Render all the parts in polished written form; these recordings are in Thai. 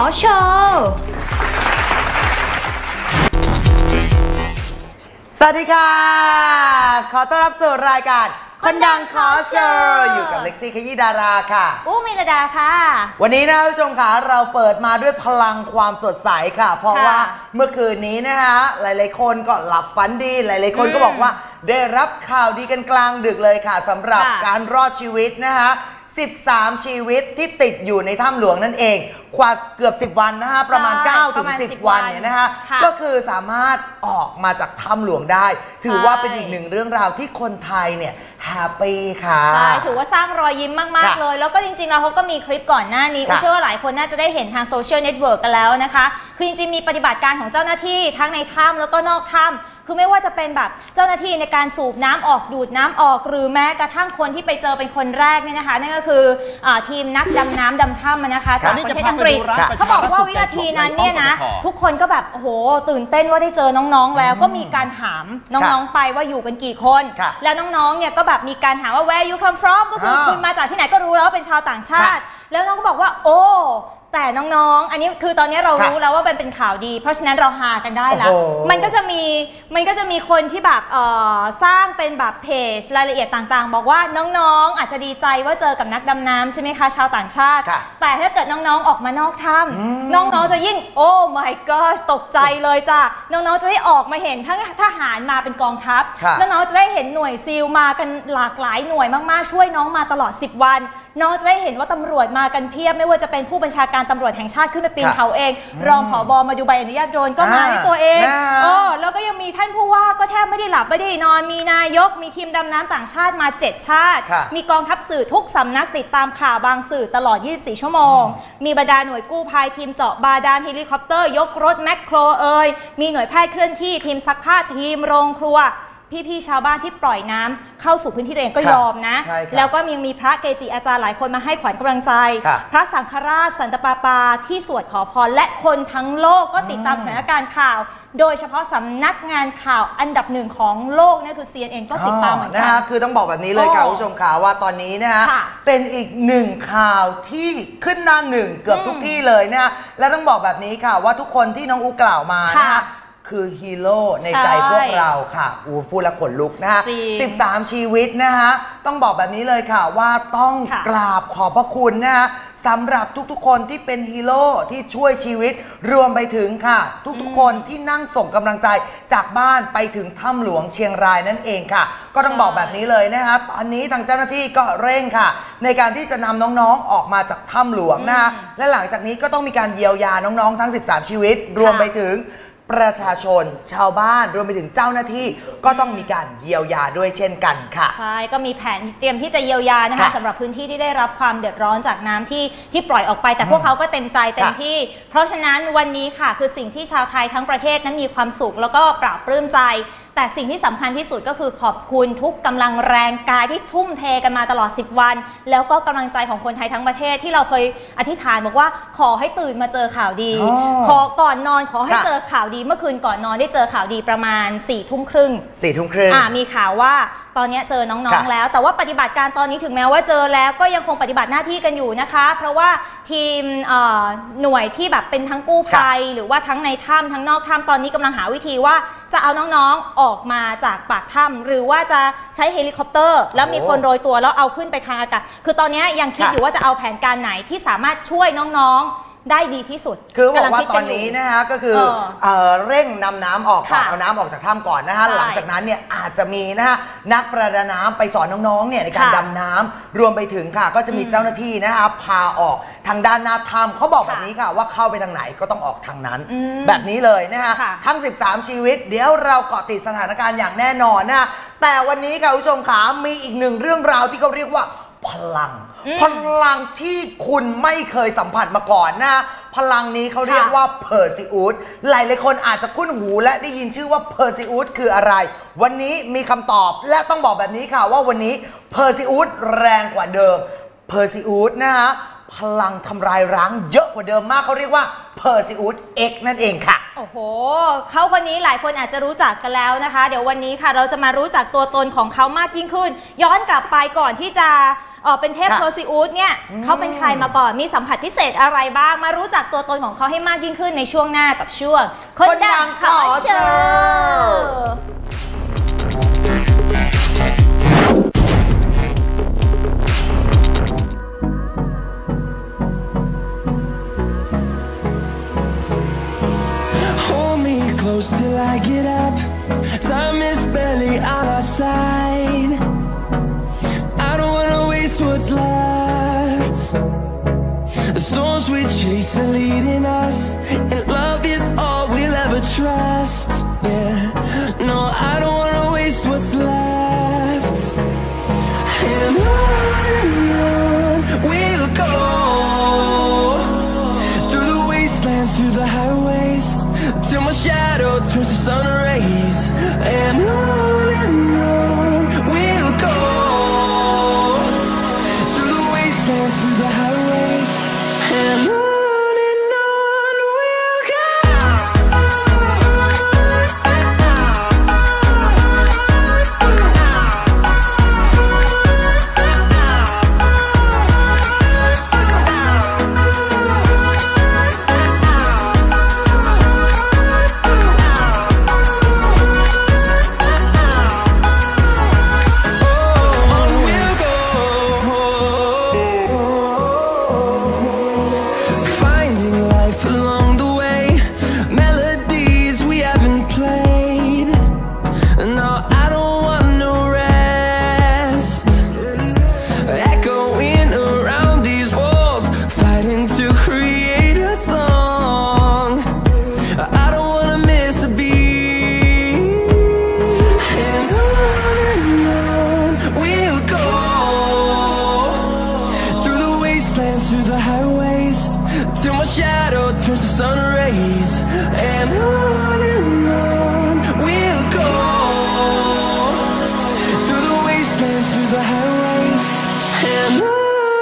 อโชว์สวัสดีค่ะขอต้อนรับสู่รายการคนดังขอโชว์อยู่กับเล็กซี่ขยี้ดาราค่ะมิลดาค่ะวันนี้นะผู้ชมค่ะเราเปิดมาด้วยพลังความสดใสค่ะเพราะว่าเมื่อคืนนี้นะคะหลายๆคนก็หลับฝันดีหลายๆคนก็บอกว่าได้รับข่าวดีกันกลางดึกเลยค่ะสำหรับการรอดชีวิตนะคะ13 ชีวิตที่ติดอยู่ในถ้ำหลวงนั่นเองกว่าเกือบ10 วันนะคะประมาณ9 ถึง 10 วันเนี่ยนะคะก็คือสามารถออกมาจากถ้ำหลวงได้ถือว่าเป็นอีกหนึ่งเรื่องราวที่คนไทยเนี่ยแฮปปี้ค่ะใช่ถือว่าสร้างรอยยิ้มมากๆเลยแล้วก็จริงๆแล้วเขาก็มีคลิปก่อนหน้านี้เชื่อว่าหลายคนน่าจะได้เห็นทางโซเชียลเน็ตเวิร์กกันแล้วนะคะคือจริงๆมีปฏิบัติการของเจ้าหน้าที่ทั้งในถ้ำแล้วก็นอกถ้ำคือไม่ว่าจะเป็นแบบเจ้าหน้าที่ในการสูบน้ำออกดูดน้ำออกหรือแม้กระทั่งคนที่ไปเจอเป็นคนแรกเนี่ยนะคะนั่นก็คือทีมนักดำน้ำดำถ้ำนะคะจากประเทศอังกฤษเขาบอกว่าวินาทีนั้นเนี่ยนะทุกคนก็แบบโอ้โหตื่นเต้นว่าได้เจอน้องๆแล้วก็มีการถามน้องๆไปว่าอยู่กันกี่คนแล้วน้องๆเนี่ยก็แบบมีการถามว่า where you come from ก็คือคุณมาจากที่ไหนก็รู้แล้วว่าเป็นชาวต่างชาติแล้วน้องก็บอกว่าโอ้แต่น้องๆอันนี้คือตอนนี้เรารู้แล้วว่าเป็นข่าวดีเพราะฉะนั้นเราหากันได้แล้วมันก็จะมีคนที่แบบสร้างเป็นแบบเพจรายละเอียดต่างๆบอกว่าน้องๆอาจจะดีใจว่าเจอกับนักดำน้ำใช่ไหมคะชาวต่างชาติแต่ถ้าเกิดน้องๆออกมานอกถ้ำน้องๆจะยิ่งโอ้ my god ตกใจเลยจ้ะน้องๆจะได้ออกมาเห็นทั้งทหารมาเป็นกองทัพน้องๆจะได้เห็นหน่วยซีลมากันหลากหลายหน่วยมากๆช่วยน้องมาตลอด10 วันน้องจะได้เห็นว่าตำรวจมากันเพียบไม่ว่าจะเป็นผู้บัญชาการตำรวจแห่งชาติขึ้นไปปีนเขาเองรองผบ.มาดูใบอนุญาตโดรนก็มาด้วยตัวเองแล้วก็ยังมีท่านผู้ว่าก็แทบไม่ได้หลับไม่ได้นอนมีนายกมีทีมดำน้ำต่างชาติมา7 ชาติมีกองทัพสื่อทุกสำนักติดตามข่าวบางสื่อตลอด24 ชั่วโมงมีบรรดาหน่วยกู้ภัยทีมเจาะบาดาลเฮลิคอปเตอร์ยกรถแมคโครมีหน่วยแพทย์เคลื่อนที่ทีมซักผ้าทีมโรงครัวพี่ๆชาวบ้านที่ปล่อยน้ำเข้าสู่พื้นที่ตัวเองก็ยอมนะแล้วก็ยังมีพระเกจิอาจารย์หลายคนมาให้ขวัญกำลังใจพระสังฆราชสันตะปาที่สวดขอพรและคนทั้งโลกก็ติดตามสถานการณ์ข่าวโดยเฉพาะสำนักงานข่าวอันดับ1ของโลกนั่นคือ CNN ก็ติดตามเหมือนกันนะคะคือต้องบอกแบบนี้เลยค่ะผู้ชมข่าวว่าตอนนี้นะฮะเป็นอีกหนึ่งข่าวที่ขึ้นหน้าหนึ่งเกือบทุกที่เลยนะและต้องบอกแบบนี้ค่ะว่าทุกคนที่น้องอูกล่าวมานะคะคือฮีโร่ในใจพวกเราค่ะพูดแล้วขนลุกนะฮะ13 ชีวิตนะฮะต้องบอกแบบนี้เลยค่ะว่าต้องกราบขอบพระคุณนะฮะสำหรับทุกๆคนที่เป็นฮีโร่ที่ช่วยชีวิตรวมไปถึงค่ะทุกๆคนที่นั่งส่งกำลังใจจากบ้านไปถึงถ้ำหลวงเชียงรายนั่นเองค่ะก็ต้องบอกแบบนี้เลยนะคะตอนนี้ทางเจ้าหน้าที่ก็เร่งค่ะในการที่จะนำน้องๆออกมาจากถ้ำหลวงนะคะและหลังจากนี้ก็ต้องมีการเยียวยาน้องๆทั้ง13 ชีวิตรวมไปถึงประชาชนชาวบ้านรวมไปถึงเจ้าหน้าที่ก็ต้องมีการเยียวยาด้วยเช่นกันค่ะใช่ก็มีแผนเตรียมที่จะเยียวยานะคะสำหรับพื้นที่ที่ได้รับความเดือดร้อนจากน้ำที่ปล่อยออกไปแต่พวกเขาก็เต็มใจเต็มที่เพราะฉะนั้นวันนี้ค่ะคือสิ่งที่ชาวไทยทั้งประเทศนั้นมีความสุขแล้วก็ปราบปลื้มใจแต่สิ่งที่สำคัญที่สุดก็คือขอบคุณทุกกำลังแรงกายที่ทุ่มเทกันมาตลอด10 วันแล้วก็กำลังใจของคนไทยทั้งประเทศที่เราเคยอธิษฐานบอกว่าขอให้ตื่นมาเจอข่าวดีขอก่อนนอนขอให้เจอข่าวดีเมื่อคืนก่อนนอนได้เจอข่าวดีประมาณ4 ทุ่มครึ่งมีข่าวว่าตอนนี้เจอน้องๆแล้วแต่ว่าปฏิบัติการตอนนี้ถึงแม้ว่าเจอแล้วก็ยังคงปฏิบัติหน้าที่กันอยู่นะคะเพราะว่าทีมหน่วยที่แบบเป็นทั้งกู้ภัยหรือว่าทั้งในถ้ำทั้งนอกถ้ำตอนนี้กำลังหาวิธีว่าจะเอาน้องๆออกมาจากปากถ้ำหรือว่าจะใช้เฮลิคอปเตอร์แล้วมีคนโรยตัวแล้วเอาขึ้นไปทางอากาศคือตอนนี้ยังคิดอยู่ว่าจะเอาแผนการไหนที่สามารถช่วยน้องๆได้ดีที่สุดคือบอกว่าตอนนี้นะฮะก็คือเร่งนำน้ำออกก่อนเอาน้ำออกจากถ้ำก่อนนะฮะหลังจากนั้นเนี่ยอาจจะมีนะฮะนักประดาน้ำไปสอนน้องๆเนี่ยในการดำน้ำรวมไปถึงค่ะก็จะมีเจ้าหน้าที่นะคะพาออกทางด้านหน้าถ้ำเขาบอกแบบนี้ค่ะว่าเข้าไปทางไหนก็ต้องออกทางนั้นแบบนี้เลยนะฮะทั้ง13 ชีวิตเดี๋ยวเราเกาะติดสถานการณ์อย่างแน่นอนนะแต่วันนี้ค่ะผู้ชมขามีอีกหนึ่งเรื่องราวที่เขาเรียกว่าพลังที่คุณไม่เคยสัมผัสมาก่อนนะพลังนี้เขาเรียกว่าเพอร์ซิอุสหลายคนอาจจะคุ้นหูและได้ยินชื่อว่าเพอร์ซิอุสคืออะไรวันนี้มีคำตอบและต้องบอกแบบนี้ค่ะว่าวันนี้เพอร์ซิอุสแรงกว่าเดิมเพอร์ซิอุสนะฮะพลังทำลายล้างเยอะกว่าเดิมมากเขาเรียกว่าเพอร์ซิอุส X นั่นเองค่ะโอ้โหเขาคนนี้หลายคนอาจจะรู้จักกันแล้วนะคะเดี๋ยววันนี้ค่ะเราจะมารู้จักตัวตนของเขามากยิ่งขึ้นย้อนกลับไปก่อนที่จะเป็นเทพเพอร์ซิอุสเนี่ยเขาเป็นใครมาก่อนมีสัมผัสพิเศษอะไรบ้างมารู้จักตัวตนของเขาให้มากยิ่งขึ้นในช่วงหน้ากับช่วงคนดังขอเชิญ Till I get up, time is barely on our side. I don't wanna waste what's left. The storms we chase are leading us, and love is all we'll ever trust. Yeah, no, I don't wanna waste what's left. And on we'll go, through the wastelands, through the highways, till my shadow turns to sun rays. And on we'll go, through the wastelands, through the highways. And on we'll go. Through the highways, till my shadow turns to sun rays. And on we'll go, through the wastelands, through the highways. And on we'll go.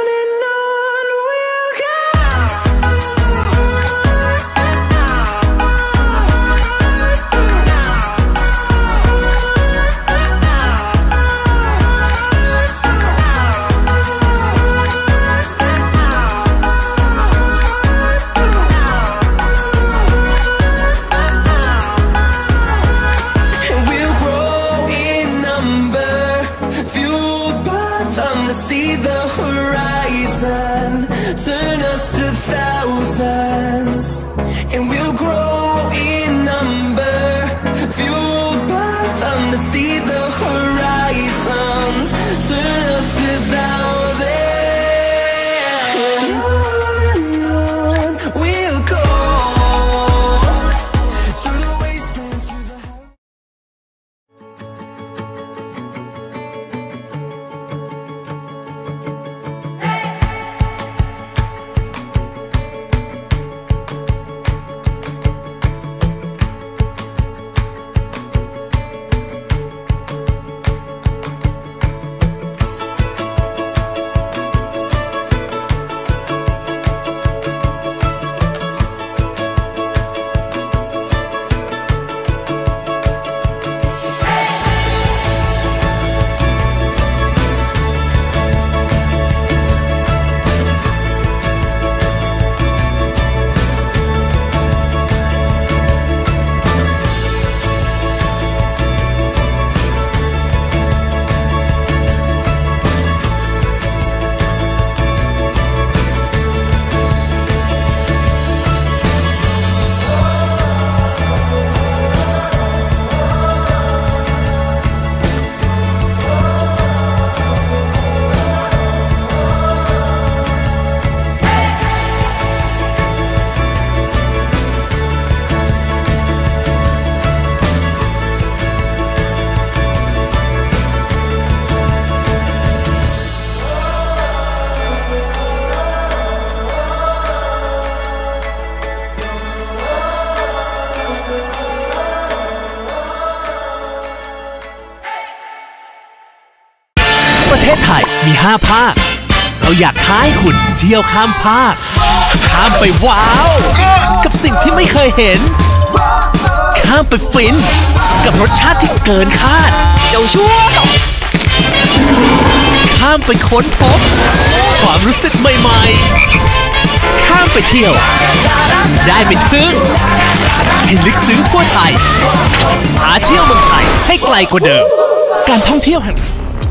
ประเทศไทยมี5ภาคเราอยากท้าให้คุณเที่ยวข้ามภาคข้ามไปว้าวกับสิ่งที่ไม่เคยเห็นข้ามไปฟินกับรสชาติที่เกินคาดเจ้าชั่วข้ามไปค้นพบความรู้สึกใหม่ๆข้ามไปเที่ยวได้ไปทึ่งให้ลึกซึ้งทั่วไทยพาเที่ยวเมืองไทยให้ไกลกว่าเดิมการท่องเที่ยวแห่ง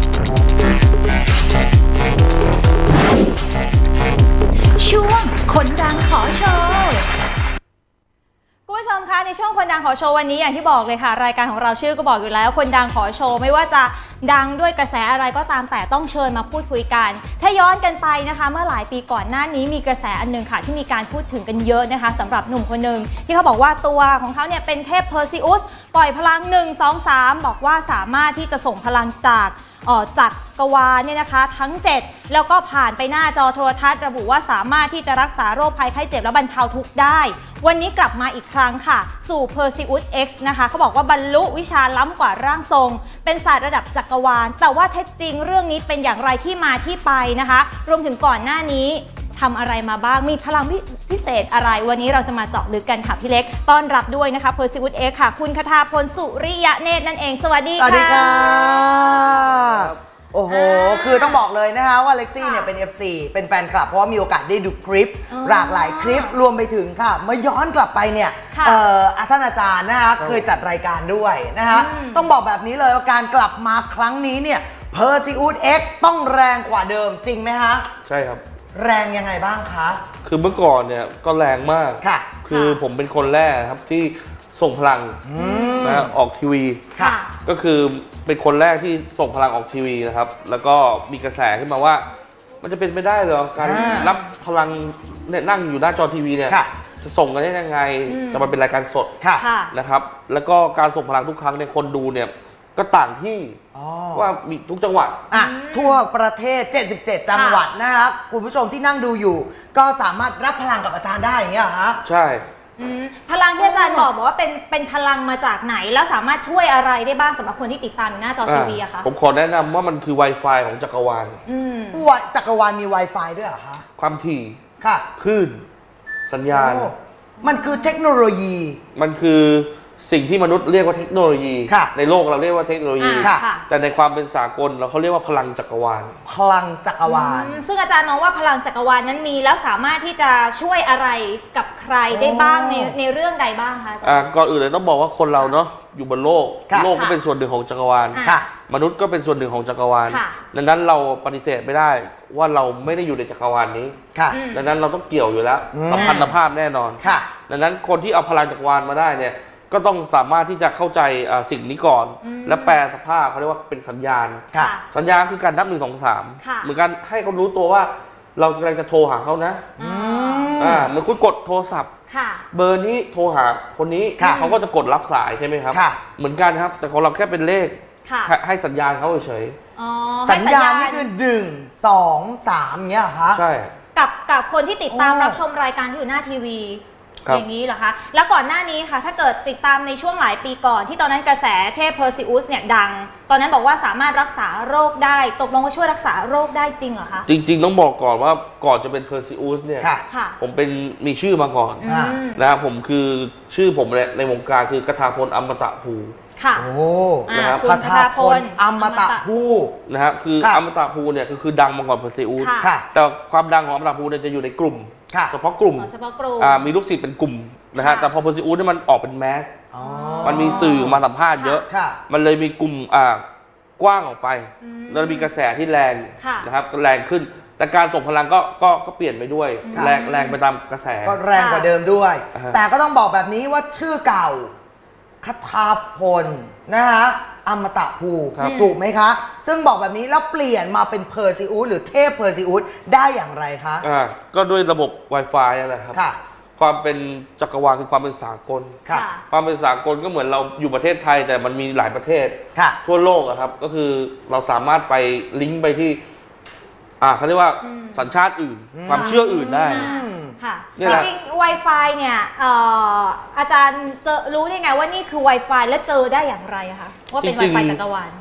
ช่วงคนดังขอโชว์คุณผู้ชมคะในช่วงคนดังขอโชว์วันนี้อย่างที่บอกเลยค่ะรายการของเราชื่อก็บอกอยู่แล้วคนดังขอโชว์ไม่ว่าจะดังด้วยกระแสอะไรก็ตามแต่ต้องเชิญมาพูดคุยกันถ้าย้อนกันไปนะคะเมื่อหลายปีก่อนหน้านี้มีกระแสอันนึงค่ะที่มีการพูดถึงกันเยอะนะคะสำหรับหนุ่มคนหนึ่งที่เขาบอกว่าตัวของเขาเนี่ยเป็นเทพเพอร์ซิอุสปล่อยพลัง1 2 3บอกว่าสามารถที่จะส่งพลังจากจักรวาลเนี่ยนะคะทั้ง7แล้วก็ผ่านไปหน้าจอโทรทัศน์ระบุว่าสามารถที่จะรักษาโรคภัยไข้เจ็บและบรรเทาทุกข์ได้วันนี้กลับมาอีกครั้งค่ะสู่ Perseus X นะคะเขาบอกว่าบรรลุวิชาล้ำกว่าร่างทรงเป็นศาสตร์ระดับจักรวาลแต่ว่าแท้จริงเรื่องนี้เป็นอย่างไรที่มาที่ไปนะคะรวมถึงก่อนหน้านี้ทำอะไรมาบ้างมีพลังพิเศษอะไรวันนี้เราจะมาเจาะลึกกันค่ะพี่เล็กต้อนรับด้วยนะคะ Perseus X ค่ะคุณคทาพลสุริยะเนตรนั่นเองสวัสดีค่ะสวัสดีค่ะโอ้โหคือต้องบอกเลยนะคะว่าเล็กซี่เนี่ยเป็น FC เป็นแฟนคลับเพราะว่ามีโอกาสได้ดูคลิปหลากหลายคลิปรวมไปถึงค่ะเมื่อย้อนกลับไปเนี่ยท่านอาจารย์นะคะเคยจัดรายการด้วยนะคะต้องบอกแบบนี้เลยว่าการกลับมาครั้งนี้เนี่ย Perseus X ต้องแรงกว่าเดิมจริงไหมคะใช่ครับแรงยังไงบ้างคะคือเมื่อก่อนเนี่ยก็แรงมากค่ะคือผมเป็นคนแรกครับที่ส่งพลังนะออกทีวีก็คือเป็นคนแรกที่ส่งพลังออกทีวีนะครับแล้วก็มีกระแสขึ้นมาว่ามันจะเป็นไม่ได้เหรอการรับพลังเนี่ยนั่งอยู่หน้าจอทีวีเนี่ยจะส่งกันได้ยังไงจะมาเป็นรายการสดนะครับแล้วก็การส่งพลังทุกครั้งเนี่ยคนดูเนี่ยก็ต่างที่ว่ามีทุกจังหวัดทั่วประเทศ77จังหวัดนะครับคุณผู้ชมที่นั่งดูอยู่ก็สามารถรับพลังกับอาจารย์ได้อย่างเงี้ยเหรอฮะใช่พลังที่อาจารย์บอกว่าเป็นพลังมาจากไหนแล้วสามารถช่วยอะไรได้บ้างสำหรับคนที่ติดตามอยู่หน้าจอทีวีอะคะผมขอแนะนำว่ามันคือ Wi-Fi ของจักรวาลจักรวาลมี Wi-Fi ด้วยเหรอคะความถี่ค่ะคลื่นสัญญาณมันคือเทคโนโลยีมันคือสิ่งที่มนุษย์เรียกว่าเทคโนโลยีในโลกเราเรียกว่าเทคโนโลยีแต่ในความเป็นสากลเราเขาเรียกว่าพลังจักรวาลพลังจักรวาลซึ่งอาจารย์มองว่าพลังจักรวาลนั้นมีแล้วสามารถที่จะช่วยอะไรกับใครได้บ้างในเรื่องใดบ้างคะก่อนอื่นเลยต้องบอกว่าคนเราเนาะอยู่บนโลกก็เป็นส่วนหนึ่งของจักรวาลมนุษย์ก็เป็นส่วนหนึ่งของจักรวาลดังนั้นเราปฏิเสธไม่ได้ว่าเราไม่ได้อยู่ในจักรวาลนี้ดังนั้นเราต้องเกี่ยวอยู่แล้วสัมพันธภาพแน่นอนดังนั้นคนที่เอาพลังจักรวาลมาได้เนี่ยก็ต้องสามารถที่จะเข้าใจสิ่งนี้ก่อนและแปลสภาพเขาเรียกว่าเป็นสัญญาณสัญญาณคือการนับ1 2 3เหมือนกันให้เขารู้ตัวว่าเรากำลังจะโทรหาเขานะเหมือนคุณกดโทรศัพท์เบอร์นี้โทรหาคนนี้เขาก็จะกดรับสายใช่ไหมครับเหมือนกันครับแต่ของเราแค่เป็นเลขให้สัญญาณเขาเฉยสัญญาณนี่คือ1 2 3เงี้ยคะใช่กับคนที่ติดตามรับชมรายการที่อยู่หน้าทีวีอย่างนี้เหรอคะแล้วก่อนหน้านี้ค่ะถ้าเกิดติดตามในช่วงหลายปีก่อนที่ตอนนั้นกระแสเทพเพอร์ซิอุสเนี่ยดังตอนนั้นบอกว่าสามารถรักษาโรคได้ตกลงว่าช่วยรักษาโรคได้จริงเหรอคะจริงๆต้องบอกก่อนว่าก่อนจะเป็นเพอร์ซิอุสเนี่ยผมเป็นมีชื่อมาก่อนนะครับผมคือชื่อผมในวงการคือกทาพลอมตะภูค่ะโอ้นะครับกทาพลอมตะภูนะครับคืออมตะภูเนี่ยคือดังมาก่อนเพอร์ซิอุสแต่ความดังของอมตะภูเนี่ยจะอยู่ในกลุ่มเฉพาะกลุ่มมีลูกศิษย์เป็นกลุ่มนะฮะแต่พอเพอร์ซิอุสเนี่ยมันออกเป็นแมสมันมีสื่อมาสัมภาษณ์เยอะมันเลยมีกลุ่มกว้างออกไปแล้วมีกระแสที่แรงนะครับแรงขึ้นแต่การส่งพลังก็เปลี่ยนไปด้วยแรงไปตามกระแสก็แรงกว่าเดิมด้วยแต่ก็ต้องบอกแบบนี้ว่าชื่อเก่าคทาพลนะฮะอมตะภูถูกไหมคะซึ่งบอกแบบนี้แล้วเปลี่ยนมาเป็นเพอร์ซิอุสหรือเทพเพอร์ซิอุสได้อย่างไรคะก็ด้วยระบบ Wi-Fi นั่นแหละครับความเป็นจักรวาลคือความเป็นสากลความเป็นสากลก็เหมือนเราอยู่ประเทศไทยแต่มันมีหลายประเทศทั่วโลกครับก็คือเราสามารถไปลิงก์ไปที่เขาเรียกว่าสัญชาติอื่นความเชื่ออื่นได้ค่ะจริงๆ Wi-Fi เนี่ยอาจารย์รู้ได้ไงว่านี่คือ Wi-Fi และเจอได้อย่างไรคะว่าเป็น Wi-Fi จักรวาล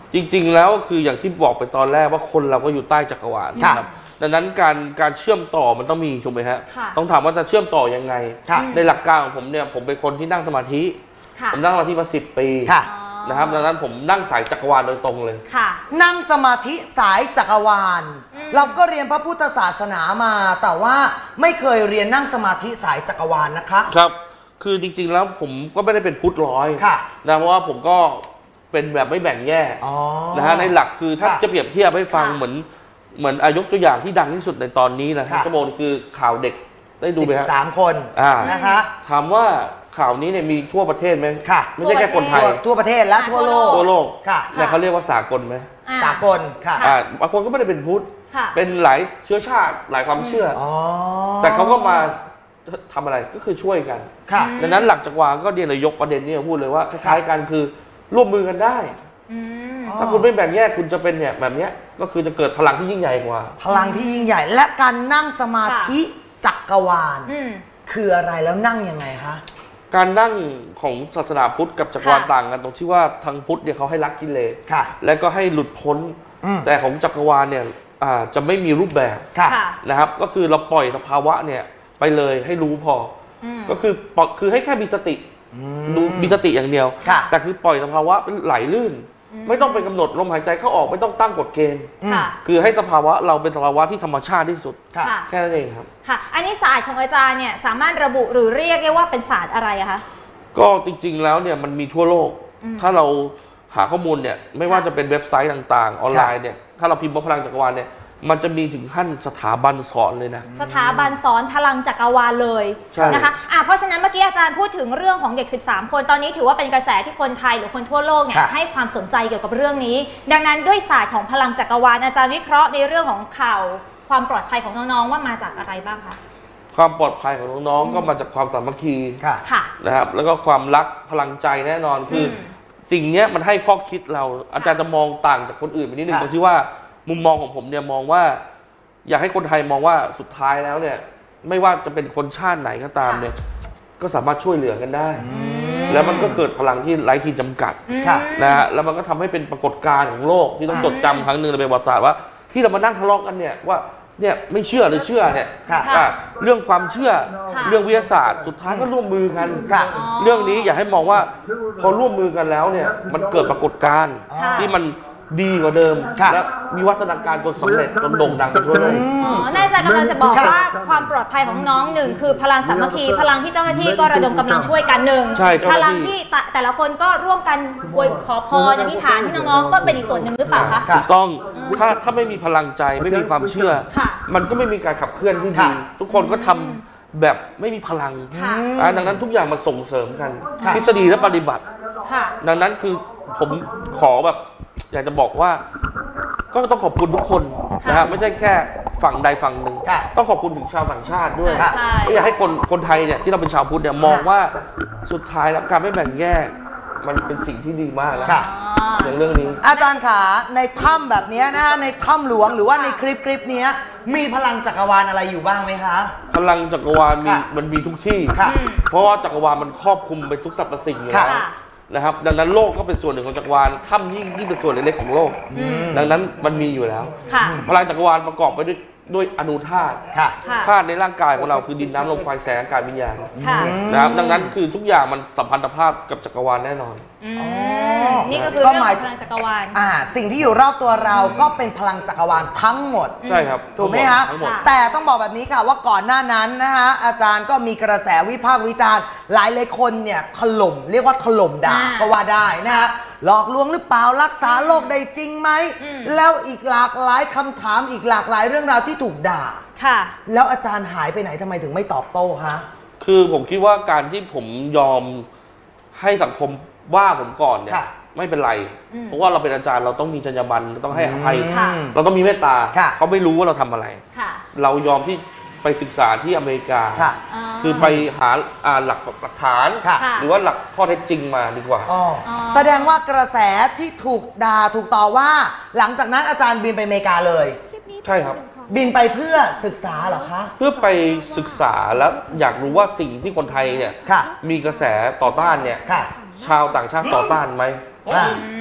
จริงๆแล้วคืออย่างที่บอกไปตอนแรกว่าคนเราก็อยู่ใต้จักรวาลครับดังนั้นการเชื่อมต่อมันต้องมีถูกไหมฮะต้องถามว่าจะเชื่อมต่อยังไงในหลักการของผมเนี่ยผมเป็นคนที่นั่งสมาธิผมนั่งสมาธิมา10 ปีนะครับดังนั้นผมนั่งสายจักรวาลโดยตรงเลยนั่งสมาธิสายจักรวาลเราก็เรียนพระพุทธศาสนามาแต่ว่าไม่เคยเรียนนั่งสมาธิสายจักรวาลนะคะครับคือจริงๆแล้วผมก็ไม่ได้เป็นพุทธร้อยนะเพราะว่าผมก็เป็นแบบไม่แบ่งแยกนะฮะในหลักคือถ้าจะเปรียบเทียบให้ฟังเหมือนยกตัวอย่างที่ดังที่สุดในตอนนี้นะชั่วโมงคือข่าวเด็กได้ดูไหมครับ 13 คนนะคะถามว่าข่าวนี้เนี่ยมีทั่วประเทศไหมไม่ใช่แค่คนไทยทั่วประเทศและทั่วโลกแล้วเขาเรียกว่าสากลไหมสากลค่ะบางคนก็ไม่ได้เป็นพุทธเป็นหลายเชื้อชาติหลายความเชื่อแต่เขาก็มาทำอะไรก็คือช่วยกันดังนั้นหลักจักรวาลก็เดียนยกประเด็นนี้พูดเลยว่าคล้ายๆกันคือร่วมมือกันได้ถ้าคุณไม่แบ่งแยกคุณจะเป็นเนี่ยแบบนี้ก็คือจะเกิดพลังที่ยิ่งใหญ่กว่าพลังที่ยิ่งใหญ่และการนั่งสมาธิจักรวาลคืออะไรแล้วนั่งยังไงคะการนั่งของศาสนาพุทธกับจักรวาลต่างกันตรงที่ว่าทางพุทธเนี่ยเขาให้ละกิเลสและก็ให้หลุดพ้นแต่ของจักรวาลเนี่ยจะไม่มีรูปแบบนะครับก็คือเราปล่อยสภาวะเนี่ยไปเลยให้รู้พอก็คือให้แค่มีสติดูมีสติอย่างเดียวแต่คือปล่อยสภาวะเป็นไหลลื่นไม่ต้องไปกำหนดลมหายใจเข้าออกไม่ต้องตั้งกฎเกณฑ์คือให้สภาวะเราเป็นสภาวะที่ธรรมชาติที่สุดแค่นั้นเองครับค่ะอันนี้ศาสตร์ของอาจารย์เนี่ยสามารถระบุหรือเรียกได้ว่าเป็นศาสตร์อะไรอะคะก็จริงๆแล้วเนี่ยมันมีทั่วโลกถ้าเราหาข้อมูลเนี่ยไม่ว่าจะเป็นเว็บไซต์ต่างๆออนไลน์เนี่ยถ้าเราพิมพ์ว่าพลังจักรวาลเนี่ยมันจะมีถึงขั้นสถาบันสอนเลยนะสถาบันสอนพลังจักรวาลเลยนะคะเพราะฉะนั้นเมื่อกี้อาจารย์พูดถึงเรื่องของเด็ก13 คนตอนนี้ถือว่าเป็นกระแสที่คนไทยหรือคนทั่วโลกเนี่ยให้ความสนใจเกี่ยวกับเรื่องนี้ดังนั้นด้วยศาสตร์ของพลังจักรวาลอาจารย์วิเคราะห์ในเรื่องของข่าวความปลอดภัยของน้องๆว่ามาจากอะไรบ้างคะความปลอดภัยของน้องๆก็มาจากความสามัคคีนะครับแล้วก็ความรักพลังใจแน่นอนคือสิ่งนี้มันให้ข้อคิดเราอาจารย์จะมองต่างจากคนอื่นไปนิดนึงตรงที่ว่ามุมมองของผมเนี่ยมองว่าอยากให้คนไทยมองว่าสุดท้ายแล้วเนี่ยไม่ว่าจะเป็นคนชาติไหนก็ตามเนี่ยก็สามารถช่วยเหลือกันได้แล้วมันก็เกิดพลังที่ไร้ขีดจำกัดนะฮะแล้วมันก็ทำให้เป็นปรากฏการณ์ของโลกที่ต้องจดจำครั้งหนึ่งในประวัติศาสตร์ว่าที่เรามานั่งทะเลาะกันเนี่ยว่าเนี่ยไม่เชื่อหรือเชื่อเนี่ยเรื่องความเชื่อเรื่องวิทยาศาสตร์สุดท้ายก็ร่วมมือกันเรื่องนี้อยากให้มองว่าพอร่วมมือกันแล้วเนี่ยมันเกิดปรากฏการณ์ที่มันดีกว่าเดิมและมีวัฒนาการจนสำเร็จจนโด่งดังไปทั่วโลกน่าจะกำลังจะบอกว่าความปลอดภัยของน้องหนึ่งคือพลังสามัคคีพลังที่เจ้าหน้าที่ก็ระดมกำลังช่วยกันหนึ่งพลังที่แต่ละคนก็ร่วมกันอวยขอพรอธิษฐานที่น้องๆก็เป็นอีกส่วนหนึ่งหรือเปล่าคะถูกต้องถ้าไม่มีพลังใจไม่มีความเชื่อมันก็ไม่มีการขับเคลื่อนที่ดีทุกคนก็ทำแบบไม่มีพลังดังนั้นทุกอย่างมันส่งเสริมกันทฤษฎีและปฏิบัติดังนั้นคือผมขอแบบอยากจะบอกว่าก็ต้องขอบคุณทุกคนนะฮะไม่ใช่แค่ฝั่งใดฝั่งหนึ่งต้องขอบคุณถึงชาวต่างชาติด้วยก็อยากให้คนไทยเนี่ยที่เราเป็นชาวพุทธเนี่ยมองว่าสุดท้ายแล้วการไม่แบ่งแยกมันเป็นสิ่งที่ดีมากแล้วอย่างเรื่องนี้อาจารย์ขาในถ้ำแบบนี้นะในถ้ำหลวงหรือว่าในคลิปนี้มีพลังจักรวาลอะไรอยู่บ้างไหมคะพลังจักรวาลมันมีทุกที่เพราะว่าจักรวาลมันครอบคลุมไปทุกสรรพสิ่งอยู่แล้วนะครับดังนั้นโลกก็เป็นส่วนหนึ่งของจักรวาลถ้ำยิ่งเป็นส่วนเล็กๆของโลกดังนั้นมันมีอยู่แล้วพลังจักรวาลประกอบไปด้วยอนุธาตุธาตุในร่างกายของเราคือดินน้ำลมไฟแสงอากาศวิญญาณนะครับดังนั้นคือทุกอย่างมันสัมพันธภาพกับจักรวาลแน่นอนนี่ก็คือเรื่องของพลังจักรวาลสิ่งที่อยู่รอบตัวเราก็เป็นพลังจักรวาลทั้งหมดใช่ครับถูกไหมฮะแต่ต้องบอกแบบนี้ค่ะว่าก่อนหน้านั้นนะฮะอาจารย์ก็มีกระแสวิพากษ์วิจารณ์หลายคนเนี่ยถล่มเรียกว่าถล่มด่าก็ว่าได้นะฮะหลอกลวงหรือเปล่ารักษาโรคได้จริงไหมแล้วอีกหลากหลายคำถามอีกหลากหลายเรื่องราวที่ถูกด่าแล้วอาจารย์หายไปไหนทำไมถึงไม่ตอบโต้คะคือผมคิดว่าการที่ผมยอมให้สังคมว่าผมก่อนเนี่ยไม่เป็นไรเพราะว่าเราเป็นอาจารย์เราต้องมีจรรยาบรรณต้องให้อภัยเราต้องมีเมตตาเขาไม่รู้ว่าเราทำอะไรเรายอมที่ไปศึกษาที่อเมริกาคือไปหาหลักฐานหรือว่าหลักข้อเท็จจริงมาดีกว่าแสดงว่ากระแสที่ถูกด่าถูกต่อว่าหลังจากนั้นอาจารย์บินไปอเมริกาเลยใช่ครับบินไปเพื่อศึกษาเหรอคะเพื่อไปศึกษาแล้วอยากรู้ว่าสิ่งที่คนไทยเนี่ยมีกระแสต่อต้านเนี่ยชาวต่างชาติต่อต้านไหม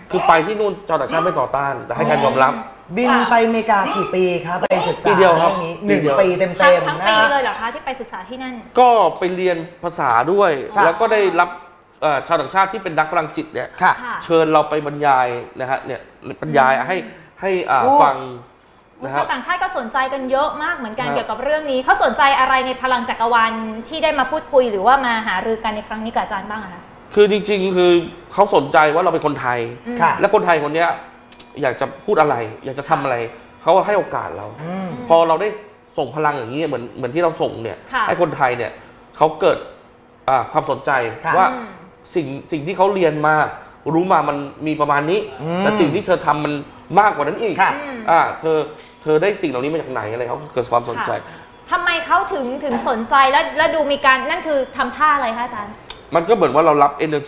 คือไปที่นู่นชาวต่างชาติไม่ต่อต้านแต่ให้การยอมรับบินไปอเมริกากี่ปีครับไปศึกษาปีเดียวครับนี้1 ปีเต็มๆทั้งปีเลยเหรอคะที่ไปศึกษาที่นั่นก็ไปเรียนภาษาด้วยแล้วก็ได้รับชาวต่างชาติที่เป็นนักพลังจิตเนี่ยเชิญเราไปบรรยายนะฮะเนี่ยบรรยายให้ฟังชาวต่างชาติก็สนใจกันเยอะมากเหมือนกันเกี่ยวกับเรื่องนี้เขาสนใจอะไรในพลังจักรวาลที่ได้มาพูดคุยหรือว่ามาหารือกันในครั้งนี้กับอาจารย์บ้างคะคือจริงๆคือเขาสนใจว่าเราเป็นคนไทยและคนไทยคนนี้อยากจะพูดอะไรอยากจะทำอะไรเขาให้โอกาสเราพอเราได้ส่งพลังอย่างนี้เหมือนที่เราส่งเนี่ยให้คนไทยเนี่ยเขาเกิดความสนใจว่าสิ่งที่เขาเรียนมารู้มามันมีประมาณนี้แต่สิ่งที่เธอทำมันมากกว่านั้นอีกเธอได้สิ่งเหล่านี้มาจากไหนอะไรเขาเกิดความสนใจทำไมเขาถึงสนใจแล้วดูมีการนั่นคือทำท่าอะไรคะอาจารย์มันก็เหมือนว่าเรารับ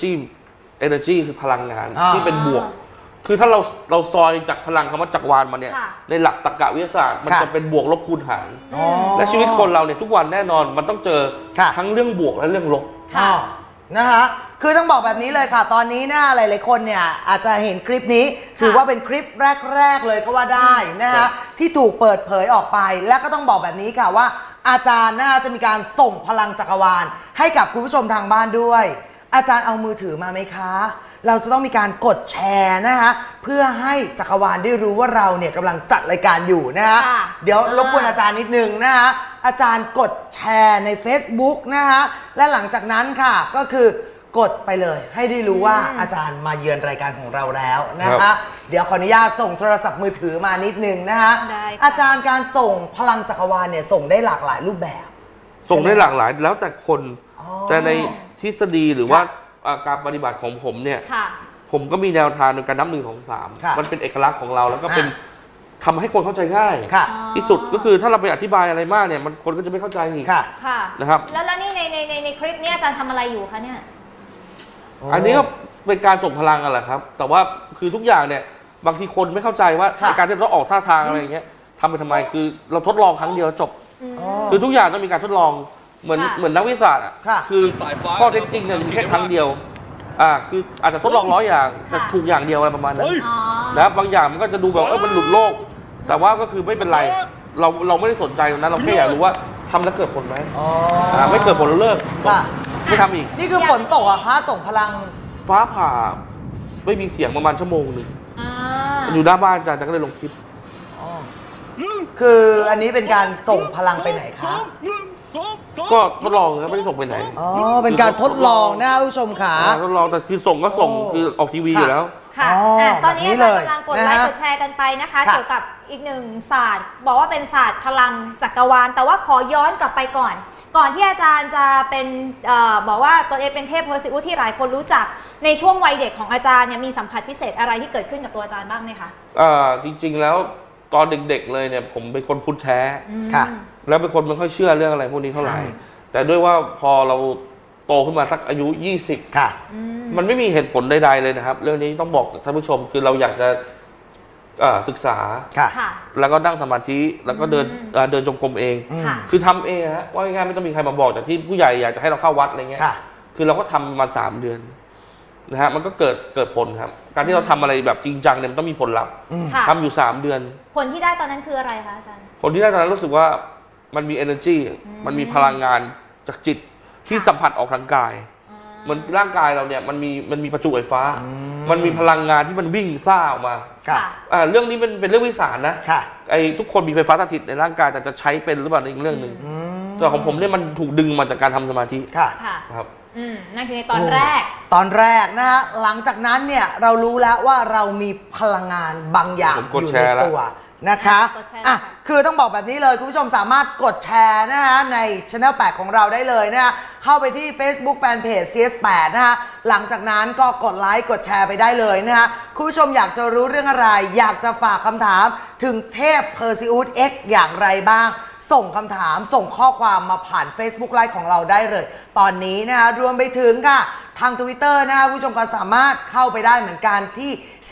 energy คือพลังงานที่เป็นบวกคือถ้าเราซอยจากพลังคำว่าจักรวาลมาเนี่ยในหลักตรรกะวิทยาศาสตร์มันจะเป็นบวกลบคูณหารและชีวิตคนเราเนี่ยทุกวันแน่นอนมันต้องเจอทั้งเรื่องบวกและเรื่องลบนะฮะคือต้องบอกแบบนี้เลยค่ะตอนนี้นะหลายๆคนเนี่ยอาจจะเห็นคลิปนี้ถือว่าเป็นคลิปแรกๆเลยก็ว่าได้นะฮะที่ถูกเปิดเผยออกไปและก็ต้องบอกแบบนี้ค่ะว่าอาจารย์นะจะมีการส่งพลังจักรวาลให้กับคุณผู้ชมทางบ้านด้วยอาจารย์เอามือถือมาไหมคะเราจะต้องมีการกดแชร์นะคะเพื่อให้จักรวาลได้รู้ว่าเราเนี่ยกำลังจัดรายการอยู่นะคะเดี๋ยวรบกวนอาจารย์นิดนึงนะคะอาจารย์กดแชร์ใน Facebook นะคะและหลังจากนั้นค่ะก็คือกดไปเลยให้ได้รู้ว่าอาจารย์มาเยือนรายการของเราแล้วนะคะเดี๋ยวขออนุญาตส่งโทรศัพท์มือถือมานิดนึงนะคะอาจารย์การส่งพลังจักรวาลเนี่ยส่งได้หลากหลายรูปแบบส่งได้หลากหลายแล้วแต่คนแต่ในทฤษฎีหรือว่าการปฏิบัติของผมเนี่ยผมก็มีแนวทางในการนับ1 2 3มันเป็นเอกลักษณ์ของเราแล้วก็เป็นทำให้คนเข้าใจง่ายที่สุดก็คือถ้าเราไปอธิบายอะไรมากเนี่ยมันคนก็จะไม่เข้าใจอีกนะครับแล้วนี่ในคลิปนี้อาจารย์ทำอะไรอยู่คะเนี่ยอันนี้ก็เป็นการส่งพลังกันแหละครับแต่ว่าคือทุกอย่างเนี่ยบางทีคนไม่เข้าใจว่าการที่เราออกท่าทางอะไรอย่างเงี้ยทำไปทำไมคือเราทดลองครั้งเดียวจบคือทุกอย่างต้องมีการทดลองเหมือนนักวิทยาศาสตร์คือข้อเท็จจริงเนี่ยมีแค่ครั้งเดียวคืออาจจะทดลอง100 อย่างแต่ถูกอย่างเดียวอะไรประมาณนั้นนะบางอย่างมันก็จะดูแบบมันหลุดโลกแต่ว่าก็คือไม่เป็นไรเราไม่ได้สนใจตรงนั้นเราแค่อยากรู้ว่าทำแล้วเกิดผลไหมไม่เกิดผลแล้วเลิกไม่ทำอีกนี่คือฝนตกอะคะส่งพลังฟ้าผ่าไม่มีเสียงประมาณชั่วโมงนึงอยู่หน้าบ้านอาจารย์ก็เลยลงคลิปคืออันนี้เป็นการส่งพลังไปไหนคะก็ทดลองนะไม่ได้ส่งไปไหนเป็นการทดลองนะผู้ชมขาทดลองแต่คือส่งก็ส่งคือออกทีวีอยู่แล้วค่ะตอนนี้เรากำลังกดไลค์กดแชร์กันไปนะคะเกี่ยวกับอีกหนึ่งศาสตร์บอกว่าเป็นศาสตร์พลังจักรวาลแต่ว่าขอย้อนกลับไปก่อนที่อาจารย์จะเป็นบอกว่าตัวเองเป็นเทพเพอร์ซิอุสที่หลายคนรู้จักในช่วงวัยเด็กของอาจารย์เนี่ยมีสัมผัสพิเศษอะไรที่เกิดขึ้นกับตัวอาจารย์บ้างไหมคะจริงๆแล้วตอนเด็กๆเลยเนี่ยผมเป็นคนพุทธแท้ค่ะแล้วเป็นคนไม่ค่อยเชื่อเรื่องอะไรพวกนี้เท่าไหร่แต่ด้วยว่าพอเราโตขึ้นมาสักอายุ20ค่ะมันไม่มีเหตุผลใดๆเลยนะครับเรื่องนี้ต้องบอกท่านผู้ชมคือเราอยากจะศึกษาแล้วก็นั่งสมาธิแล้วก็เดินจงกรมเองคือทำเองฮะว่าง่ายๆไม่ต้องมีใครมาบอกจากที่ผู้ใหญ่อยากจะให้เราเข้าวัดอะไรเงี้ยคือเราก็ทำมา3 เดือนนะฮะมันก็เกิดผลครับการที่เราทำอะไรแบบจริงจังเนี่ยมันต้องมีผลลัพธ์ทำอยู่3 เดือนผลที่ได้ตอนนั้นคืออะไรคะอาจารย์ผลที่ได้ตอนนั้นรู้สึกว่ามันมี energy มันมีพลังงานจากจิตที่สัมผัสออกทางกายเหมือนร่างกายเราเนี่ยมันมีประจุไฟฟ้ามันมีพลังงานที่มันวิ่งซ่าออกมาเรื่องนี้เป็นเรื่องวิสาสนะไอ้ทุกคนมีไฟฟ้าสถิตในร่างกายแต่จะใช้เป็นหรือเปล่าอีกเรื่องหนึ่งแต่ของผมเนี่ยมันถูกดึงมาจากการทำสมาธิครับนั่นคือในตอนแรกนะฮะหลังจากนั้นเนี่ยเรารู้แล้วว่าเรามีพลังงานบางอย่างอยู่ในตัวนะคะคือต้องบอกแบบนี้เลยคุณผู้ชมสามารถกดแชร์นะฮะใน Channel 8 ของเราได้เลยนะฮะเข้าไปที่ Facebook Fanpage CS8 นะฮะหลังจากนั้นก็กดไลค์กดแชร์ไปได้เลยนะฮะคุณผู้ชมอยากจะรู้เรื่องอะไรอยากจะฝากคำถามถึงเทพเพอร์ซิอุส X อย่างไรบ้างส่งคำถามส่งข้อความมาผ่าน Facebook Live ของเราได้เลยตอนนี้นะฮะรวมไปถึงค่ะทาง Twitter นะฮะผู้ชมก็สามารถเข้าไปได้เหมือนกันที่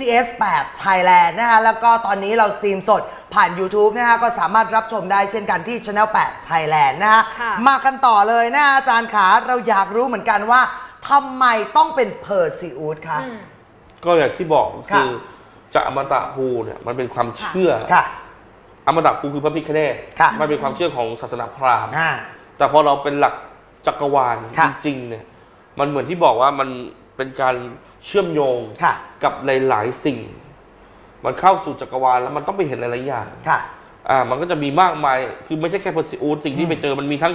CS8 Thailand นะฮะแล้วก็ตอนนี้เราสตรีมสดผ่าน YouTube นะฮะก็สามารถรับชมได้เช่นกันที่ Channel 8 Thailand นะฮะมากันต่อเลยนะอาจารย์ขาเราอยากรู้เหมือนกันว่าทำไมต้องเป็นเพอร์ซิอุสคะก็อย่างที่บอกคือจะอมตะภูเนี่ยมันเป็นความเชื่ออมตะภูคือพระพิฆเนศมันเป็นความเชื่อของศาสนาพราหมณ์แต่พอเราเป็นหลักจักรวาลจริงๆเนี่ยมันเหมือนที่บอกว่ามันเป็นการเชื่อมโยงกับหลายๆสิ่งมันเข้าสู่จักรวาลแล้วมันต้องไปเห็นหลายๆอย่างมันก็จะมีมากมายคือไม่ใช่แค่เพอร์ซิอุสสิ่งที่ไปเจอมันมีทั้ง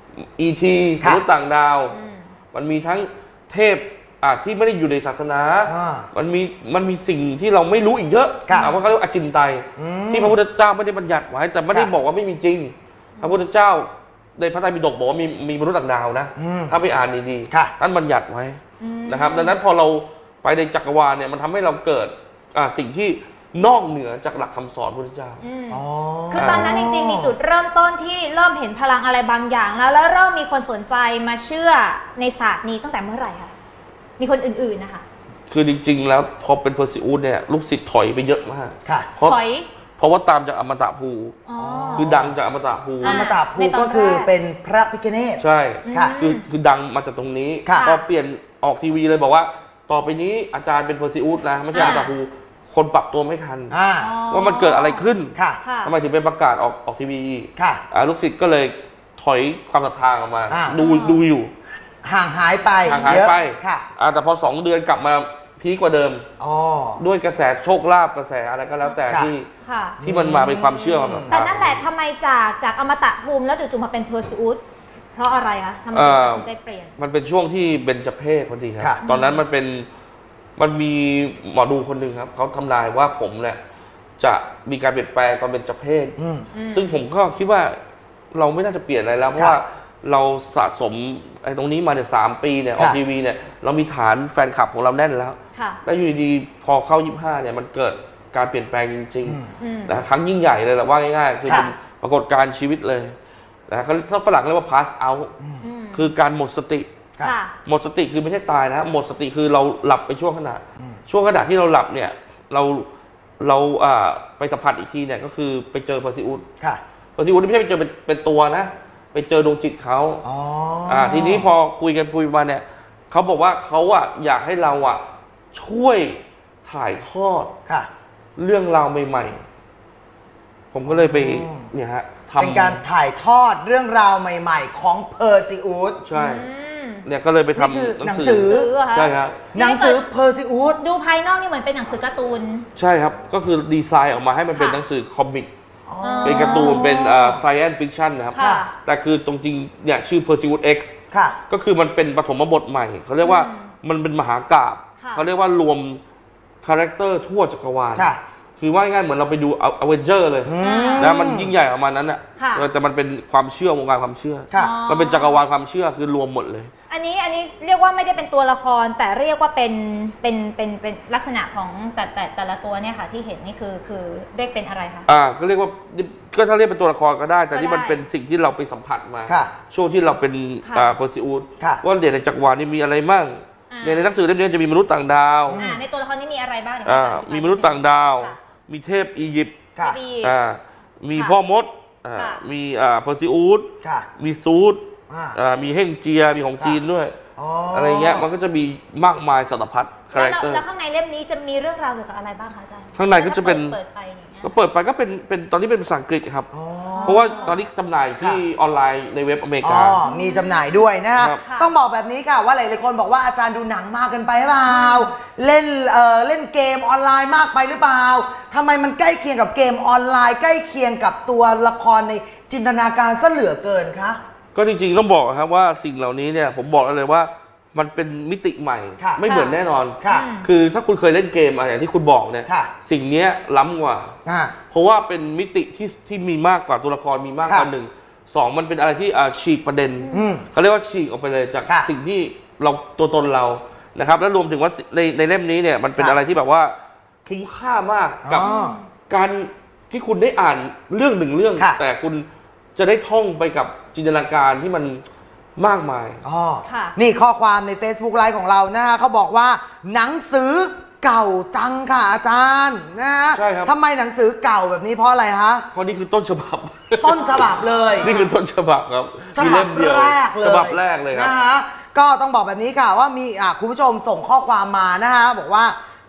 ET มนุษย์ต่างดาวมันมีทั้งเทพที่ไม่ได้อยู่ในศาสนามันมีสิ่งที่เราไม่รู้อีกเยอะเพราะเขาเรียกอจินไตยที่พระพุทธเจ้าไม่ได้บัญญัติไว้แต่ไม่ได้บอกว่าไม่มีจริงพระพุทธเจ้าในพระไตรปิฎกบอกว่ามีมนุษย์ต่างดาวนะถ้าไปอ่านดีๆท่านบัญญัติไว้นะครับดังนั้นพอเราไปในจักรวาลเนี่ยมันทำให้เราเกิดสิ่งที่นอกเหนือจากหลักคำสอนพระพุทธเจ้าคือตอนนั้นจริงๆมีจุดเริ่มต้นที่เริ่มเห็นพลังอะไรบางอย่างแล้วเริ่มมีคนสนใจมาเชื่อในศาสตร์นี้ตั้งแต่เมื่อไหร่คะมีคนอื่นๆนะคะคือจริงๆแล้วพอเป็นเพอร์ซิอุสเนี่ยลูกศิษย์ถอยไปเยอะมากเพราะว่าตามจากอมตะภูคือดังจากอมตะภูอมตะภูก็คือเป็นพระพิฆเนศใช่คือดังมาจากตรงนี้พอเปลี่ยนออกทีวีเลยบอกว่าต่อไปนี้อาจารย์เป็นเพอร์ซิอุสนะไม่ใช่อมตะภูคนปรับตัวไม่ทันว่ามันเกิดอะไรขึ้นทำไมถึงเป็นประกาศออกทีวีลูกศิษย์ก็เลยถอยความศรัทธาออกมาดูอยู่ห่างหายไปแต่พอ2 เดือนกลับมาพีกกว่าเดิมด้วยกระแสโชคลาภกระแสอะไรก็แล้วแต่ที่มันมาเป็นความเชื่อของเราแต่นั่นแหละทำไมจากอมตะภูมิแล้วจู่ๆมาเป็นเพอร์ซิอุสเพราะอะไรคะทำไมถึงตัดสินใจเปลี่ยนมันเป็นช่วงที่เบญจเพศพอดีครับตอนนั้นมันมีหมอดูคนหนึ่งครับเขาทำนายว่าผมเนี่ยจะมีการเปลี่ยนแปลงตอนเบญจเพศซึ่งผมก็คิดว่าเราไม่น่าจะเปลี่ยนอะไรแล้วเพราะว่าเราสะสมไอ้ตรงนี้มาเนี่ย3 ปีเนี่ยออกทีวีเนี่ยเรามีฐานแฟนคลับของเราแน่นแล้วแล้วอยู่ดีๆพอเข้า25เนี่ยมันเกิดการเปลี่ยนแปลงจริงๆแต่ครั้งยิ่งใหญ่เลยแหละว่าง่ายๆคือเป็นปรากฏการณ์ชีวิตเลยนะเขาฝรั่งเรียกว่า pass out คือการหมดสติหมดสติคือไม่ใช่ตายนะหมดสติคือเราหลับไปช่วงขณะที่เราหลับเนี่ยเราไปสัมผัสอีกทีเนี่ยก็คือไปเจอเพอร์ซิอุสไม่ใช่ไปเจอเป็นตัวนะไปเจอดวงจิตเขาทีนี้พอคุยมาเนี่ยเขาบอกว่าเขาอยากให้เราช่วยถ่ายทอดเรื่องราวใหม่ๆผมก็เลยไปเนี่ยฮะเป็นการถ่ายทอดเรื่องราวใหม่ๆของเพอร์ซิอุสใช่เนี่ยก็เลยไปทำหนังสือใช่ครับหนังสือเพอร์ซิอุสดูภายนอกนี่เหมือนเป็นหนังสือการ์ตูนใช่ครับก็คือดีไซน์ออกมาให้มันเป็นหนังสือคอมิกเป็นการ์ตูนเป็นscience fiction นะครับแต่คือตรงจริงเนี่ยชื่อ Perseus X ก็คือมันเป็นปฐมบทใหม่เขาเรียกว่ามันเป็นมหากาพย์เขาเรียกว่ารวมคาแรคเตอร์ทั่วจักรวาลคือว่าง่ายเหมือนเราไปดูอเวนเจอร์เลยนะมันยิ่งใหญ่ประมาณนั้นอ่ะแต่มันเป็นความเชื่อวงการความเชื่อมันเป็นจักรวาลความเชื่อคือรวมหมดเลยอันนี้เรียกว่าไม่ได้เป็นตัวละครแต่เรียกว่าเป็นลักษณะของแต่ละตัวเนี่ยค่ะที่เห็นนี่คือเรียกเป็นอะไรคะก็เรียกว่าก็ถ้าเรียกเป็นตัวละครก็ได้แต่ที่มันเป็นสิ่งที่เราไปสัมผัสมาช่วงที่เราเป็นเพอร์ซิอุสว่าเดี๋ยวในจักรวาลนี้มีอะไรมั่งในหนังสือเล่มนี้จะมีมนุษย์ต่างดาวในตัวละครนี้มีอะไรบ้างมีมนุษย์ต่างดาวมีเทพอียิปต์มีพ่อมดมีเพอร์ซิอุสมีซูดมีเฮ่งเจียมีของจีนด้วยอะไรเงี้ยมันก็จะมีมากมายสารพัดคาแรคเตอร์แล้วข้างในเล่มนี้จะมีเรื่องราวเกี่ยวกับอะไรบ้างคะอาจารย์ข้างในก็จะเป็นเปิดไปก็เป็นตอนนี้เป็นภาษาอังกฤษครับเพราะว่าตอนนี้จำหน่ายที่ออนไลน์ในเว็บอเมริกามีจำหน่ายด้วยนะฮะต้องบอกแบบนี้ค่ะว่าหลายๆคนบอกว่าอาจารย์ดูหนังมากเกินไปหรือเปล่าเล่นเกมออนไลน์มากไปหรือเปล่าทำไมมันใกล้เคียงกับเกมออนไลน์ใกล้เคียงกับตัวละครในจินตนาการซะเหลือเกินคะก็จริงๆต้องบอกครับว่าสิ่งเหล่านี้เนี่ยผมบอกเลยว่ามันเป็นมิติใหม่ไม่เหมือนแน่นอนคือถ้าคุณเคยเล่นเกมอะไรอย่างที่คุณบอกเนี่ยสิ่งนี้ล้ำกว่าเพราะว่าเป็นมิติที่มีมากกว่าตัวละครมีมากกว่า1 2มันเป็นอะไรที่ฉีกประเด็นเขาเรียกว่าฉีกออกไปเลยจากสิ่งที่เราตัวตนเรานะครับแล้วรวมถึงว่าในเล่มนี้เนี่ยมันเป็นอะไรที่แบบว่าคุ้มค่ามากกับการที่คุณได้อ่านเรื่อง1 เรื่องแต่คุณจะได้ท่องไปกับจินตนาการที่มันมากมายนี่ข้อความใน Facebook ไลฟ์ของเรานะฮะเขาบอกว่าหนังสือเก่าจังค่ะอาจารย์นะฮะใช่ครับทำไมหนังสือเก่าแบบนี้เพราะอะไรฮะเพราะนี่คือต้นฉบับเลยนี่คือต้นฉบับครับฉบับแรกเลยครับนะฮะก็ต้องบอกแบบนี้ค่ะว่ามีคุณผู้ชมส่งข้อความมานะฮะบอกว่า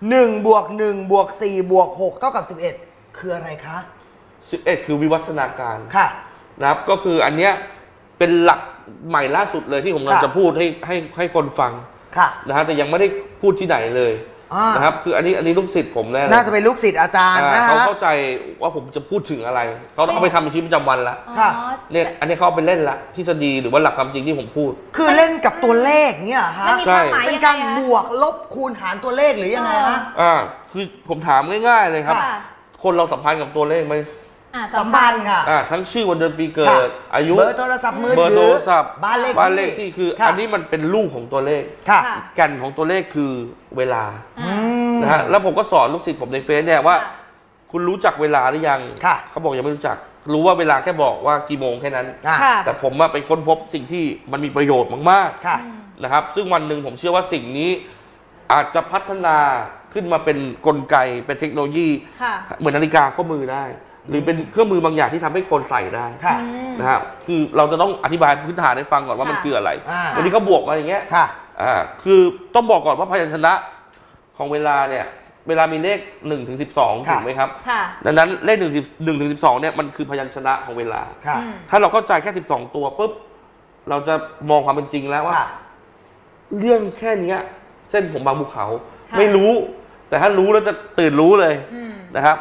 1 บวก 1 บวก 4 บวก 6 เท่ากับ 11 คืออะไรคะ 11 คือวิวัฒนาการค่ะนะครับก็คืออันเนี้ยเป็นหลักใหม่ล่าสุดเลยที่ผมกำลังจะพูดให้คนฟังนะฮะแต่ยังไม่ได้พูดที่ไหนเลยนะครับคืออันนี้ลูกศิษย์ผมแน่น่าจะเป็นลูกศิษย์อาจารย์นะฮะเขาเข้าใจว่าผมจะพูดถึงอะไรเขาต้องเอาไปทำในชีวิตประจำวันละเนี่ยอันนี้เขาเอาไปเล่นละทฤษฎีหรือว่าหลักความจริงที่ผมพูดคือเล่นกับตัวเลขเนี่ยฮะใช่เป็นการบวกลบคูณหารตัวเลขหรือยังไงฮะคือผมถามง่ายๆเลยครับคนเราสัมพันธ์กับตัวเลขไหมสัมพันธ์ค่ะทั้งชื่อวันเดือนปีเกิดอายุเบอร์โทรศัพท์มือถือเบอร์โทรศัพท์บ้านเลขที่คืออันนี้มันเป็นลูกของตัวเลขแก่นของตัวเลขคือเวลานะฮะแล้วผมก็สอนลูกศิษย์ผมในเฟซเนี่ยว่าคุณรู้จักเวลาหรือยังเขาบอกยังไม่รู้จักรู้ว่าเวลาแค่บอกว่ากี่โมงแค่นั้นแต่ผมไปค้นพบสิ่งที่มันมีประโยชน์มากๆนะครับซึ่งวันหนึ่งผมเชื่อว่าสิ่งนี้อาจจะพัฒนาขึ้นมาเป็นกลไกเป็นเทคโนโลยีเหมือนนาฬิกาข้อมือได้หรือเป็นเครื่องมือบางอย่างที่ทำให้คนใส่ได้นะครับคือเราจะต้องอธิบายพื้นฐานให้ฟังก่อนว่ามันคืออะไรวันนี้เขาบวกมาอย่างเงี้ยคือต้องบอกก่อนว่าพยัญชนะของเวลาเนี่ยเวลามีเลข1 ถึง 12ถูกไหมครับดังนั้นเลข1 ถึง 12เนี่ยมันคือพยัญชนะของเวลาถ้าเราเข้าใจแค่12ตัวปุ๊บเราจะมองความเป็นจริงแล้วว่าเรื่องแค่นี้เส้นผมบางภูเขาไม่รู้แต่ถ้ารู้แล้วจะตื่นรู้เลยนะครับ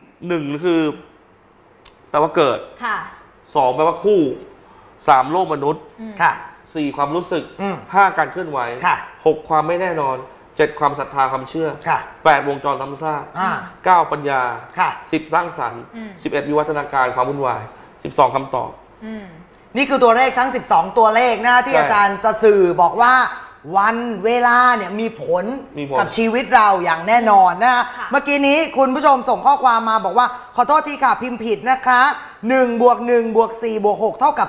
1คือแปลว่าเกิด2แปลว่าคู่3โลกมนุษย์4ความรู้สึก5การเคลื่อนไหว6ความไม่แน่นอน7ความศรัทธาความเชื่อ8วงจรซ้ำซาก9ปัญญา10สร้างสรรค์11วิวัฒนาการความวุ่นวาย12คำตอบนี่คือตัวเลขทั้ง12ตัวเลขนะที่อาจารย์จะสื่อบอกว่าวันเวลาเนี่ยมีผลกับชีวิตเราอย่างแน่นอนนะเมื่อกี้นี้คุณผู้ชมส่งข้อความมาบอกว่าขอโทษทีค่ะพิมพ์ผิดนะคะ1 บวก 1 บวก 4 บวก 6 เท่ากับ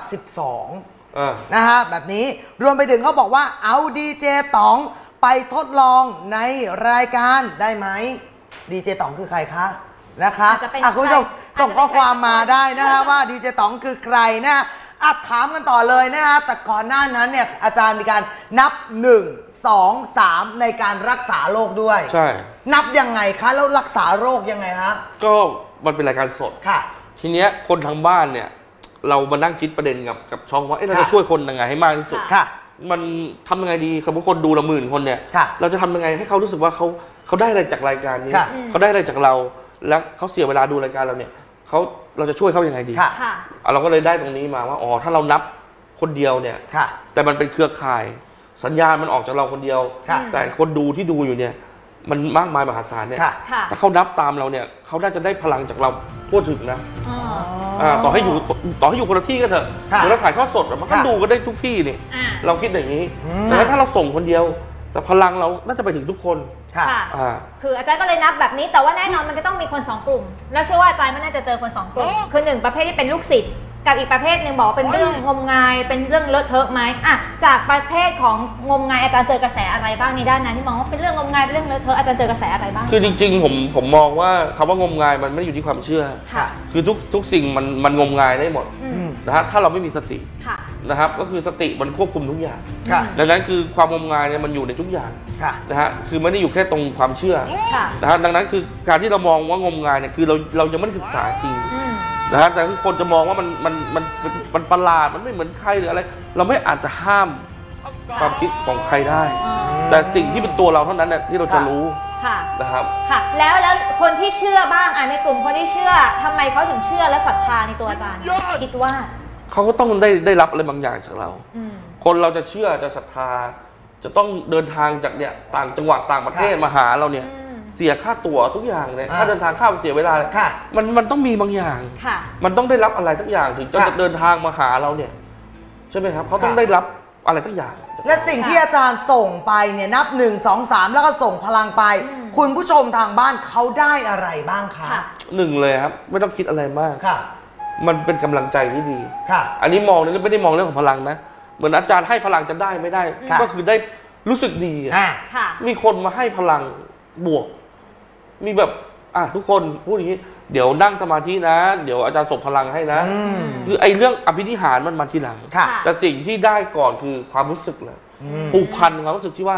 12นะฮะแบบนี้รวมไปถึงเขาบอกว่าเอาดีเจต๋องไปทดลองในรายการได้ไหมดีเจต๋องคือใครคะนะคะคุณผู้ชมส่งข้อความมาได้นะฮะว่าดีเจต๋องคือใครนะถามกันต่อเลยนะฮะแต่ก่อนหน้านั้นเนี่ยอาจารย์มีการนับ1 2 3ในการรักษาโรคด้วยใช่นับยังไงคะแล้วรักษาโรคยังไงฮะก็มันเป็นรายการสดค่ะทีเนี้ยคนทางบ้านเนี่ยเรามานั่งคิดประเด็นกับช่องว่าเราจะช่วยคนยังไงให้มากที่สุดค่ะมันทำยังไงดีสมมติคนดูละ10,000 คนเนี่ยเราจะทำยังไงให้เขารู้สึกว่าเขาได้อะไรจากรายการนี้เขาได้อะไรจากเราแล้วเขาเสียเวลาดูรายการเราเนี่ยเราจะช่วยเขายังไงดีเราก็เลยได้ตรงนี้มาว่าอ๋อถ้าเรานับคนเดียวเนี่ยแต่มันเป็นเครือข่ายสัญญาณมันออกจากเราคนเดียวแต่คนดูที่ดูอยู่เนี่ยมันมากมายมหาศาลเนี่ยถ้าเขานับตามเราเนี่ยเขาน่าจะได้พลังจากเราทั่วถึงนะต่อให้อยู่คนละที่ก็เถอะเวลาถ่ายทอดสดมันก็ดูกันได้ทุกที่นี่เราคิดอย่างนี้แต่ถ้าเราส่งคนเดียวแต่พลังเราน่าจะไปถึงทุกคนคืออาจารย์ก็เลยนับแบบนี้แต่ว่าแน่นอนมันจะต้องมีคน2 กลุ่มแล้วเชื่อว่าอาจารย์ไม่น่าจะเจอคน2 กลุ่มคือ1ประเภทที่เป็นลูกศิษย์กับอีกประเภทหนึ่งบอกเป็นเรื่องงมงายเป็นเรื่องเลอะเทอะไหมจากประเภทของงมงายอาจารย์เจอกระแสอะไรบ้างในด้านนั้นที่มองว่าเป็นเรื่องงมงายเป็นเรื่องเลอะเทอะอาจารย์เจอกระแสอะไรบ้างคือจริงๆผมมองว่าคำว่างมงายมันไม่ได้อยู่ที่ความเชื่อคือทุกสิ่งมันงมงายได้หมดนะฮะถ้าเราไม่มีสตินะครับก็คือสติมันควบคุมทุกอย่างดังนั้นคือความงมงายเนี่ยมันอยู่ในทุกอย่างนะฮะคือไม่ได้อยู่แค่ตรงความเชื่อนะฮะดังนั้นคือการที่เรามองว่างมงายเนี่ยคือเรายังไม่ได้ศึกษาจริงนะฮะแต่ทุกคนจะมองว่ามันประหลาดมันไม่เหมือนใครหรืออะไรเราไม่อาจจะห้ามความคิดของใครได้แต่สิ่งที่เป็นตัวเราเท่านั้นเนี่ยที่เราจะรู้นะครับค่ะแล้วคนที่เชื่อบ้างในกลุ่มคนที่เชื่อทำไมเขาถึงเชื่อและศรัทธาในตัวอาจารย์คิดว่าเขาก็ต้องได้รับอะไรบางอย่างจากเราคนเราจะเชื่อจะศรัทธาจะต้องเดินทางจากเนี่ยต่างจังหวัดต่างประเทศมาหาเราเนี่ยเสียค่าตั๋วทุกอย่างเนี่ยค่าเดินทางค่าเสียเวลามันต้องมีบางอย่างมันต้องได้รับอะไรทุกอย่างถึงจะเดินทางมาหาเราเนี่ยใช่ไหมครับเขาต้องได้รับอะไรทุกอย่างและสิ่งที่อาจารย์ส่งไปเนี่ยนับ1 2 3แล้วก็ส่งพลังไปคุณผู้ชมทางบ้านเขาได้อะไรบ้างคะ 1เลยครับไม่ต้องคิดอะไรมากมันเป็นกำลังใจที่ดีอันนี้มองนี่ไม่ได้มองเรื่องของพลังนะเหมือนอาจารย์ให้พลังจะได้ไม่ได้ก็คือได้รู้สึกดีมีคนมาให้พลังบวกมีแบบทุกคนพูดอย่างนี้เดี๋ยวนั่งสมาธินะเดี๋ยวอาจารย์ส่งพลังให้นะคือไอ้เรื่องอภินิหารมันมาทีหลังแต่สิ่งที่ได้ก่อนคือความรู้สึกเลยผูกพันความรู้สึกที่ว่า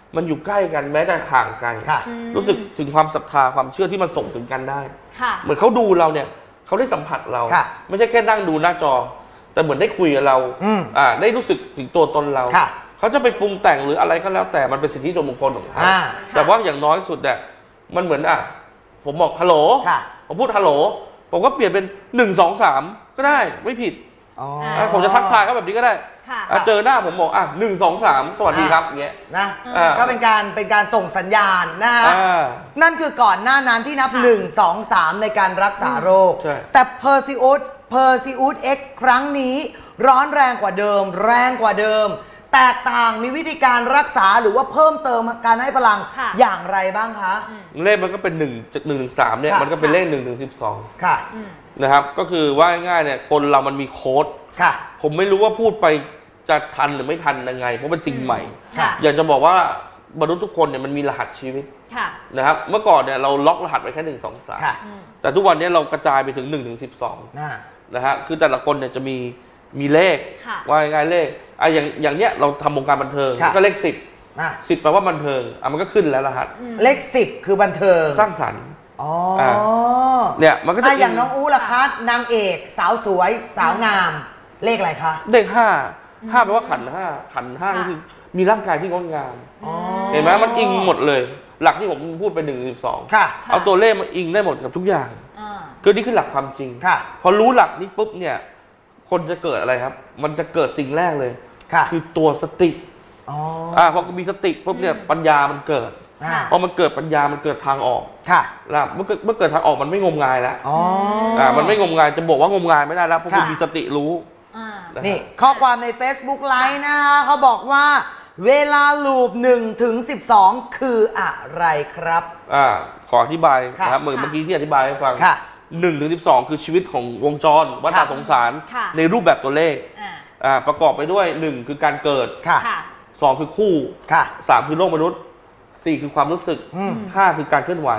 มันอยู่ใกล้กันแม้จะห่างไกลรู้สึกถึงความศรัทธาความเชื่อที่มันส่งถึงกันได้เหมือนเขาดูเราเนี่ยเขาได้สัมผัสเราไม่ใช่แค่นั่งดูหน้าจอแต่เหมือนได้คุยกับเราได้รู้สึกถึงตัวตนเราเขาจะไปปรุงแต่งหรืออะไรก็แล้วแต่มันเป็นสิทธิส่วนบุคคลของเขาแต่ว่าอย่างน้อยสุดเนี่ยมันเหมือนผมบอกฮัลโหลผมพูดฮัลโหลผมก็เปลี่ยนเป็น1 2 3ก็ได้ไม่ผิดผมจะทักทายเขาแบบนี้ก็ได้เจอหน้าผมบอก1 2 3สวัสดีครับอย่างเงี้ยนะก็เป็นการส่งสัญญาณนะฮะนั่นคือก่อนหน้านั้นที่นับ1 2 3ในการรักษาโรคแต่ Perseus X ครั้งนี้ร้อนแรงกว่าเดิมแตกต่างมีวิธีการรักษาหรือว่าเพิ่มเติมการให้พลังอย่างไรบ้างคะเลขมันก็เป็น1 จาก1 ถึง 3เนี่ยมันก็เป็นเลข1 ถึง 12ค่ะนะครับก็คือว่าง่ายๆเนี่ยคนเรามันมีโค้ดผมไม่รู้ว่าพูดไปจะทันหรือไม่ทันยังไงเพราะเป็นสิ่งใหม่อยากจะบอกว่ามนุษย์ทุกคนเนี่ยมันมีรหัสชีวิตนะครับเมื่อก่อนเนี่ยเราล็อกรหัสไว้แค่1 2 3แต่ทุกวันนี้เรากระจายไปถึง1 ถึง 12นะฮะคือแต่ละคนเนี่ยจะมีเลขว่าง่ายๆเลขอย่างเนี้ยเราทำวงการบันเทิงก็เลข10แปลว่าบันเทิงมันก็ขึ้นแล้วรหัสเลข10คือบันเทิงสร้างสรรค์เนี่ยมันก็จะอย่างน้องอู๋ล่ะคะนางเอกสาวสวยสาวงามเลขอะไรคะเลข5แปลว่าขัน5ก็คือมีร่างกายที่งดงามเห็นไหมมันอิงหมดเลยหลักที่ผมพูดไป1 ถึง 12เอาตัวเลขมาอิงได้หมดกับทุกอย่างคือนี่คือหลักความจริงพอรู้หลักนี้ปุ๊บเนี่ยคนจะเกิดอะไรครับมันจะเกิดสิ่งแรกเลยคือตัวสติพอมีสติปุ๊บเนี่ยปัญญามันเกิดพอมันเกิดปัญญามันเกิดทางออกแล้วเมื่อเกิดทางออกมันไม่งมงายแล้วมันไม่งมงายจะบอกว่างมงายไม่ได้แล้วเพราะคุณมีสติรู้นี่ข้อความใน Facebook ไลฟ์นะฮะเขาบอกว่าเวลาลูป1 ถึง 12คืออะไรครับขออธิบายนะครับเมื่อกี้ที่อธิบายให้ฟัง1 ถึง 12คือชีวิตของวงจรวัฏฏะสงสารในรูปแบบตัวเลขประกอบไปด้วย1คือการเกิด2คือคู่3คือโลกมนุษย์4คือความรู้สึก5คือการเคลื่อนไหว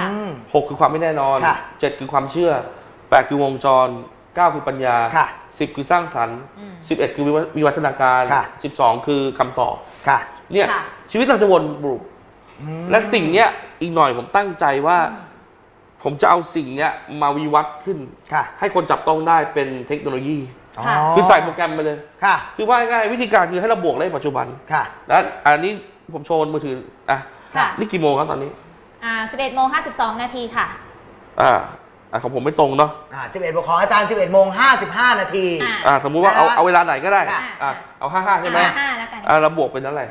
6คือความไม่แน่นอน7คือความเชื่อ8คือวงจร9คือปัญญา10คือสร้างสรรค์11คือวิวัฒนาการ12คือคำตอบเนี่ยชีวิตเราจะวนลูปและสิ่งเนี้ยอีกหน่อยผมตั้งใจว่าผมจะเอาสิ่งเนี้ยมาวิวัฒน์ขึ้นให้คนจับต้องได้เป็นเทคโนโลยีคือใส่โปรแกรมไปเลยคือว่าง่ายวิธีการคือให้เราบวกเลขปัจจุบันแล้วอันนี้ผมโชว์มือถือนี่กี่โมงครับตอนนี้ 11:52 ค่ะของผมไม่ตรงเนาะ 11 โมงของอาจารย์11:55 สมมุติว่าเอาเวลาไหนก็ได้เอา55ใช่ไหมแล้วกันเราบวกเป็นเท่าไหร่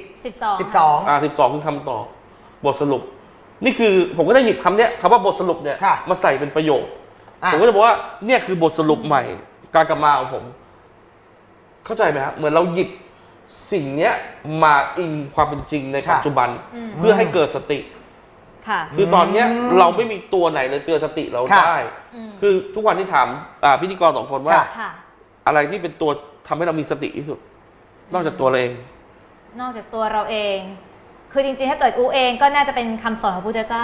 12 คือคำตอบบทสรุปนี่คือผมก็ได้หยิบคำเนี้ยคำว่าบทสรุปเนี่ยมาใส่เป็นประโยคผมก็จะบอกว่าเนี่ยคือบทสรุปใหม่การกลับมาของผมเข้าใจไหมครับเหมือนเราหยิบสิ่งเนี้ยมาอิงความเป็นจริงในปัจจุบันเพื่อให้เกิดสติคือตอนเนี้ยเราไม่มีตัวไหนเลยเตือนสติเราได้คือทุกวันที่ถามพิธีกร2 คนว่าอะไรที่เป็นตัวทำให้เรามีสติที่สุดนอกจากตัวเราเองคือจริงๆถ้าเกิดอูเองก็น่าจะเป็นคำสอนของพระพุทธเจ้า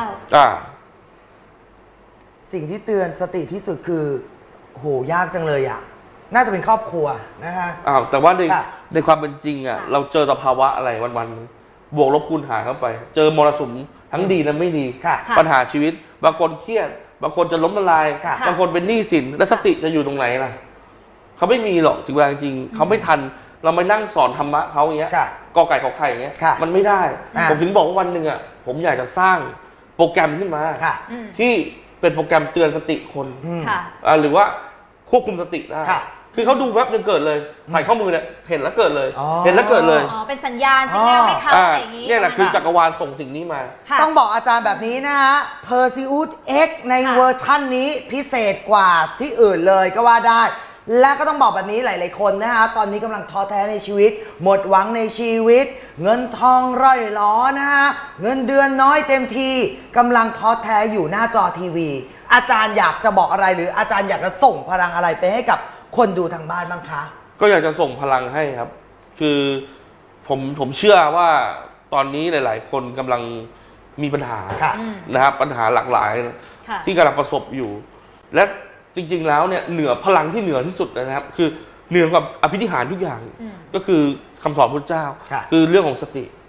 สิ่งที่เตือนสติที่สุดคือโหยากจังเลยน่าจะเป็นครอบครัวนะฮะแต่ว่าในความเป็นจริงเราเจอสภาวะอะไรวันๆบวกลบคูณหารเข้าไปเจอมรสุมทั้งดีและไม่ดีปัญหาชีวิตบางคนเครียดบางคนจะล้มละลายบางคนเป็นหนี้สินแล้วสติจะอยู่ตรงไหนล่ะเขาไม่มีหรอกถึงเวลาจริงเขาไม่ทันเราไม่นั่งสอนธรรมะเขาอย่างเงี้ยกอไก่ขอไข่อย่างเงี้ยมันไม่ได้ผมถึงบอกว่าวันหนึ่งผมอยากจะสร้างโปรแกรมขึ้นมาที่เป็นโปรแกรมเตือนสติคนหรือว่าควบคุมสติได้คือเขาดูแวบนึงเกิดเลยใส่ข้อมือเนี่ยเห็นแล้วเกิดเลยเป็นสัญญาณสัญญาณให้เขาอย่างนี้เนี่ยแหละคือจักรวาลส่งสิ่งนี้มาต้องบอกอาจารย์แบบนี้นะฮะ Perseus X ในเวอร์ชั่นนี้พิเศษกว่าที่อื่นเลยก็ว่าได้และก็ต้องบอกแบบนี้หลายๆคนนะฮะตอนนี้กำลังท้อแท้ในชีวิตหมดหวังในชีวิตเงินทองร่อยหรอนะฮะเงินเดือนน้อยเต็มทีกำลังท้อแท้อยู่หน้าจอทีวีอาจารย์อยากจะบอกอะไรหรืออาจารย์อยากจะส่งพลังอะไรไปให้กับคนดูทางบ้านบ้างคะก็อยากจะส่งพลังให้ครับคือผมเชื่อว่าตอนนี้หลายๆคนกำลังมีปัญหานะครับปัญหาหลากหลายที่กำลังประสบอยู่และจริงๆแล้วเนี่ยเหนือพลังที่เหนือที่สุดนะครับคือเหนือกับอภินิหารทุกอย่างก็คือคำสอนพระเจ้าคือเรื่องของสติ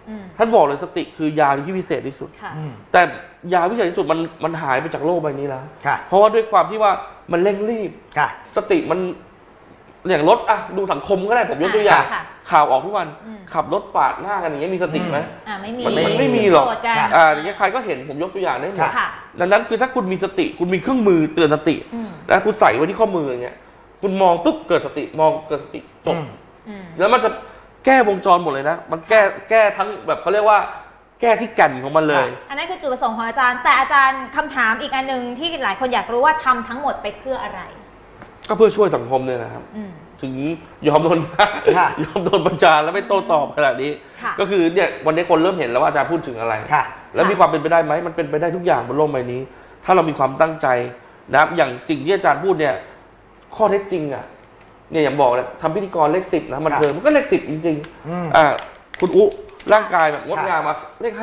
ท่านบอกเลยสติคือยาที่พิเศษที่สุดแต่ยาพิเศษที่สุดมันหายไปจากโลกใบนี้แล้วเพราะว่าด้วยความที่ว่ามันเร่งรีบสติมันอย่างรถอะดูสังคมก็ได้ผมยกตัวอย่างข่าวออกทุกวันขับรถปาดหน้ากันอย่างเงี้ยมีสติไหมไม่มีมันไม่มีหรอกอย่างเงี้ยใครก็เห็นผมยกตัวอย่างได้หมดดังนั้นคือถ้าคุณมีสติคุณมีเครื่องมือเตือนสติแล้วคุณใส่ไว้ที่ข้อมืออย่างเงี้ยคุณมองปุ๊บเกิดสติมองเกิดสติจบแล้วมันจะแก้วงจรหมดเลยนะมันแก้ทั้งแบบเขาเรียกว่าแก้ที่แก่นของมันเลยอันนั้นคือจุดประสงค์ของอาจารย์แต่อาจารย์คำถามอีกอันหนึ่งที่หลายคนอยากรู้ว่าทำทั้งหมดไปเพื่ออะไรก็เพื่อช่วยสังคมเนี่ยนะครับถึงยอมโดนประจานแล้วไม่โต้ตอบขนาดนี้ก็คือเนี่ยวันนี้คนเริ่มเห็นแล้วว่าอาจารย์พูดถึงอะไรแล้วมีความเป็นไปได้ไหมมันเป็นไปได้ทุกอย่างบนโลกใบนี้ถ้าเรามีความตั้งใจนะครับอย่างสิ่งที่อาจารย์พูดเนี่ยข้อเท็จจริงอ่ะเนี่ยอย่างบอกเลยทำพิธีกรเลข10นะมันเถอะมันก็เลข10จริงๆคุณร่างกายแบบงดงามมาเลข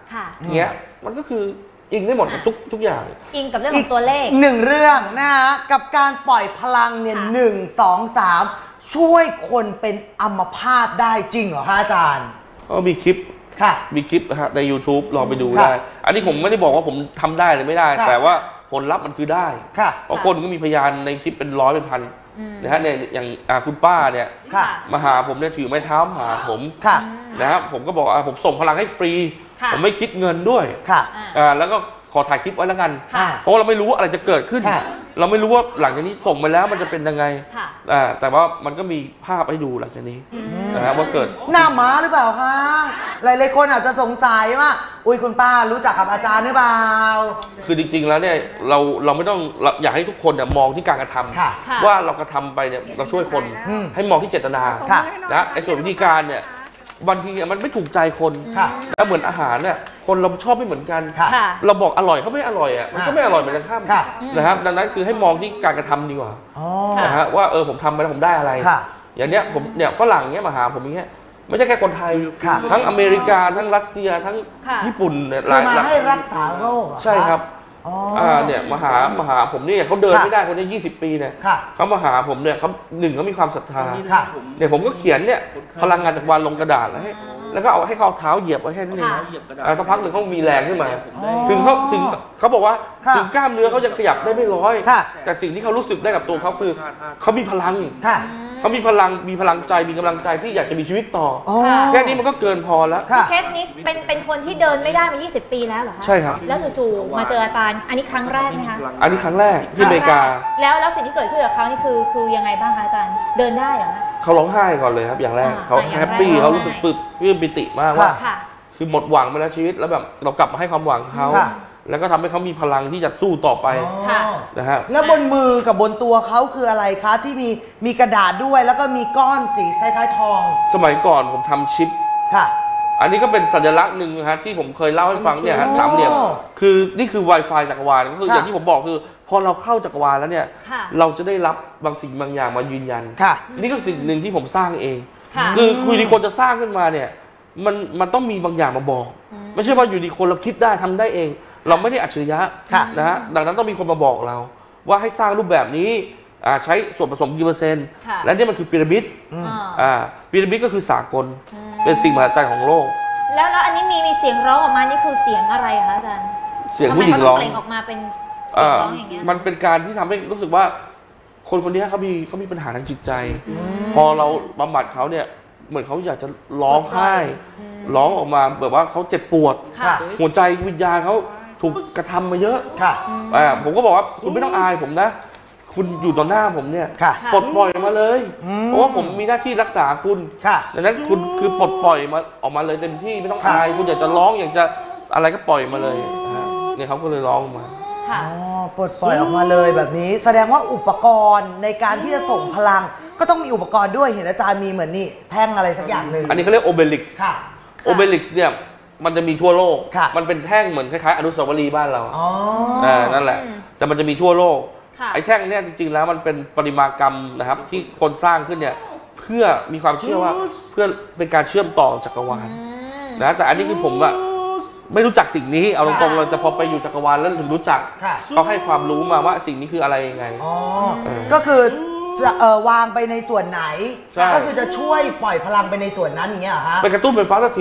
5เงี้ยมันก็คืออิงได้หมดกับทุกอย่างอิงกับเรื่องของตัวเลขหนึ่งเรื่องนะฮะกับการปล่อยพลังเนี่ย1 2 3ช่วยคนเป็นอัมพาตได้จริงเหรอฮะอาจารย์ก็มีคลิปมีคลิปนะฮะใน YouTube ลองไปดูได้อันนี้ผมไม่ได้บอกว่าผมทำได้หรือไม่ได้แต่ว่าผลลัพธ์มันคือได้เพราะคนก็มีพยานในคลิปเป็นร้อยเป็นพันนะฮะเนี่ยอย่างคุณป้าเนี่ยมาหาผมเนี่ยถือไม้เท้าหาผมนะครับผมก็บอกผมส่งพลังให้ฟรีผมไม่คิดเงินด้วยแล้วก็ขอถ่ายคลิปไว้แล้วกันเพราะเราไม่รู้ว่าอะไรจะเกิดขึ้นเราไม่รู้ว่าหลังจากนี้ส่งไปแล้วมันจะเป็นยังไงแต่ว่ามันก็มีภาพให้ดูหลังจากนี้นะครับว่าเกิดหน้าม้าหรือเปล่าคะหลายๆคนอาจจะสงสัยว่าอุ้ยคุณป้ารู้จักกับอาจารย์หรือเปล่าคือจริงๆแล้วเนี่ยเราไม่ต้องอยากให้ทุกคนเนี่ยมองที่การกระทำว่าเรากระทำไปเนี่ยเราช่วยคนให้มองที่เจตนานะไอ้ส่วนวิธีการเนี่ยบางทีมันไม่ถูกใจคนแล้วเหมือนอาหารเนี่ยคนเราชอบไม่เหมือนกันเราบอกอร่อยเขาไม่อร่อยอ่ะมันก็ไม่อร่อยเหมือนกันข้ามนะครับดังนั้นคือให้มองที่การกระทำดีกว่านะฮะว่าผมทำไปแล้วผมได้อะไรอย่างเนี้ยผมเนี่ยฝรั่งเนี้ยมาหาผมอย่างเงี้ยไม่ใช่แค่คนไทยทั้งอเมริกาทั้งรัสเซียทั้งญี่ปุ่นเนี่ยหลายมาให้รักษาโรคใช่ครับเนี่ยมาหาผมเนี่ยเขาเดินไม่ได้คนนี้20 ปีเนี่ยเขามาหาผมเนี่ยเขาเขามีความศรัทธาเนี่ยผมก็เขียนเนี่ยพลังงานจากวานลงกระดาษแล้วก็เอาให้เขาเท้าเหยียบไว้แค่นั้นเองสักพักหนึ่งเขามีแรงขึ้นมาถึงเขาบอกว่าถึงกล้ามเนื้อเขายังขยับได้ไม่ร้อยแต่สิ่งที่เขารู้สึกได้กับตัวเขาคือเขามีพลังเขามีพลังใจมีกำลังใจที่อยากจะมีชีวิตต่อแค่นี้มันก็เกินพอแล้วเคสนี้เป็นคนที่เดินไม่ได้มา20 ปีแล้วเหรอคะใช่ครับแล้วจู่ๆมาเจออาจารย์อันนี้ครั้งแรกไหมคะอันนี้ครั้งแรกที่อเมริกาแล้วสิ่งที่เกิดขึ้นกับเขานี่คือยังไงบ้างคะอาจารย์เดินได้เหรอคะเขาร้องไห้ก่อนเลยครับอย่างแรกเขาแฮปปี้เขารู้สึกปลื้มปิติมากว่าคือหมดหวังไปแล้วชีวิตแล้วแบบเรากลับมาให้ความหวังเขาแล้วก็ทำให้เขามีพลังที่จะสู้ต่อไปนะฮะแล้วบนมือกับบนตัวเขาคืออะไรคะที่มีกระดาษด้วยแล้วก็มีก้อนสีคล้ายๆทองสมัยก่อนผมทำชิปอันนี้ก็เป็นสัญลักษณ์หนึ่งฮะที่ผมเคยเล่าให้ฟังเนี่ยสามเหลี่ยมคือนี่คือ Wi-Fi จักรวาลก็คืออย่างที่ผมบอกคือพอเราเข้าจักรวาลแล้วเนี่ยเราจะได้รับบางสิ่งบางอย่างมายืนยันนี่ก็สิ่งหนึ่งที่ผมสร้างเองคือคุยดีคนจะสร้างขึ้นมาเนี่ยมันต้องมีบางอย่างมาบอกไม่ใช่ว่าอยู่ดีคนเราคิดได้ทำได้เองเราไม่ได้อัจฉริยะนะฮะดังนั้นต้องมีคนมาบอกเราว่าให้สร้างรูปแบบนี้ใช้ส่วนผสมกี่%และนี่มันคือพีระมิดพีระมิดก็คือสากลเป็นสิ่งมหัศจรรย์ของโลกแล้วอันนี้มีเสียงร้องออกมานี่คือเสียงอะไรคะอาจารย์เสียงผู้หญิงร้องออกมาเป็นเสียงร้องอย่างเงี้ยมันเป็นการที่ทำให้รู้สึกว่าคนนี้เขามีปัญหาทางจิตใจพอเราบำบัดเขาเนี่ยเหมือนเขาอยากจะร้องไห้ร้องออกมาแบบว่าเขาเจ็บปวดหัวใจวิญญาณเขาถูกกระทำมาเยอะผมก็บอกว่าคุณไม่ต้องอายผมนะคุณอยู่ต่อหน้าผมเนี่ยปลดปล่อยออกมาเลยเพราะว่าผมมีหน้าที่รักษาคุณดังนั้นคุณคือปลดปล่อยมาออกมาเลยเต็มที่ไม่ต้องอายคุณอยากจะร้องอยากจะอะไรก็ปล่อยมาเลยเนี่ยเขาก็เลยร้องมาปลดปล่อยออกมาเลยแบบนี้แสดงว่าอุปกรณ์ในการที่จะส่งพลังก็ต้องมีอุปกรณ์ด้วยเห็นอาจารย์มีเหมือนนี่แท่งอะไรสักอย่างหนึ่งอันนี้เขาเรียกโอเบลิกซ์โอเบลิกซ์เนี่ยมันจะมีทั่วโลกมันเป็นแท่งเหมือนคล้ายๆอนุสาวรีย์บ้านเรานั่นแหละแต่มันจะมีทั่วโลกไอ้แท่งเนี่ยจริงๆแล้วมันเป็นประติมากรรมนะครับที่คนสร้างขึ้นเนี่ยเพื่อมีความเชื่อว่าเพื่อเป็นการเชื่อมต่อจักรวาลนะแต่อันนี้คือผมอะไม่รู้จักสิ่งนี้เอาตรงๆเราจะพอไปอยู่จักรวาลแล้วถึงรู้จักเขาให้ความรู้มาว่าสิ่งนี้คืออะไรยังไงก็คือจะวางไปในส่วนไหนก็คือจะช่วยปล่อยพลังไปในส่วนนั้นอย่างเงี้ยฮะเป็นกระตุ้นเป็นฟ้าสถิต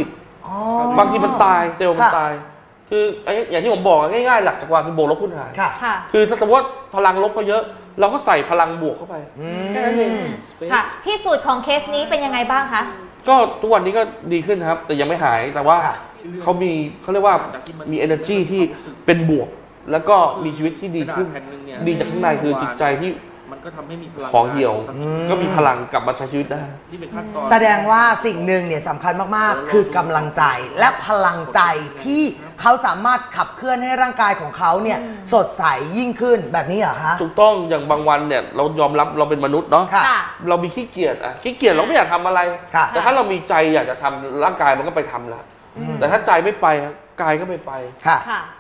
บางทีมันตายเซลล์มันตายคืออย่างที่ผมบอกง่ายๆหลักจักรวาลคือบวกลบคูณหารคือถ้าสมมติว่าพลังลบเขาเยอะเราก็ใส่พลังบวกเข้าไปแค่นั้นเองค่ะที่สุดของเคสนี้เป็นยังไงบ้างคะก็ทุกวันนี้ก็ดีขึ้นครับแต่ยังไม่หายแต่ว่าเขาเรียกว่ามี energy ที่เป็นบวกแล้วก็มีชีวิตที่ดีขึ้นดีจากข้างในคือจิตใจที่มันก็ทำให้มีพลังของเหี่ยวก็มีพลังกลับมาใช้ชีวิตได้ที่เป็นขั้นตอนแสดงว่าสิ่งหนึ่งเนี่ยสำคัญมากๆคือกำลังใจและพลังใจที่เขาสามารถขับเคลื่อนให้ร่างกายของเขาเนี่ยสดใสยิ่งขึ้นแบบนี้เหรอคะถูกต้องอย่างบางวันเนี่ยเรายอมรับเราเป็นมนุษย์เนาะเรามีขี้เกียจขี้เกียจเราไม่อยากทำอะไรแต่ถ้าเรามีใจอยากจะทำร่างกายมันก็ไปทำแล้วแต่ถ้าใจไม่ไปกายก็ไม่ไปค่ะ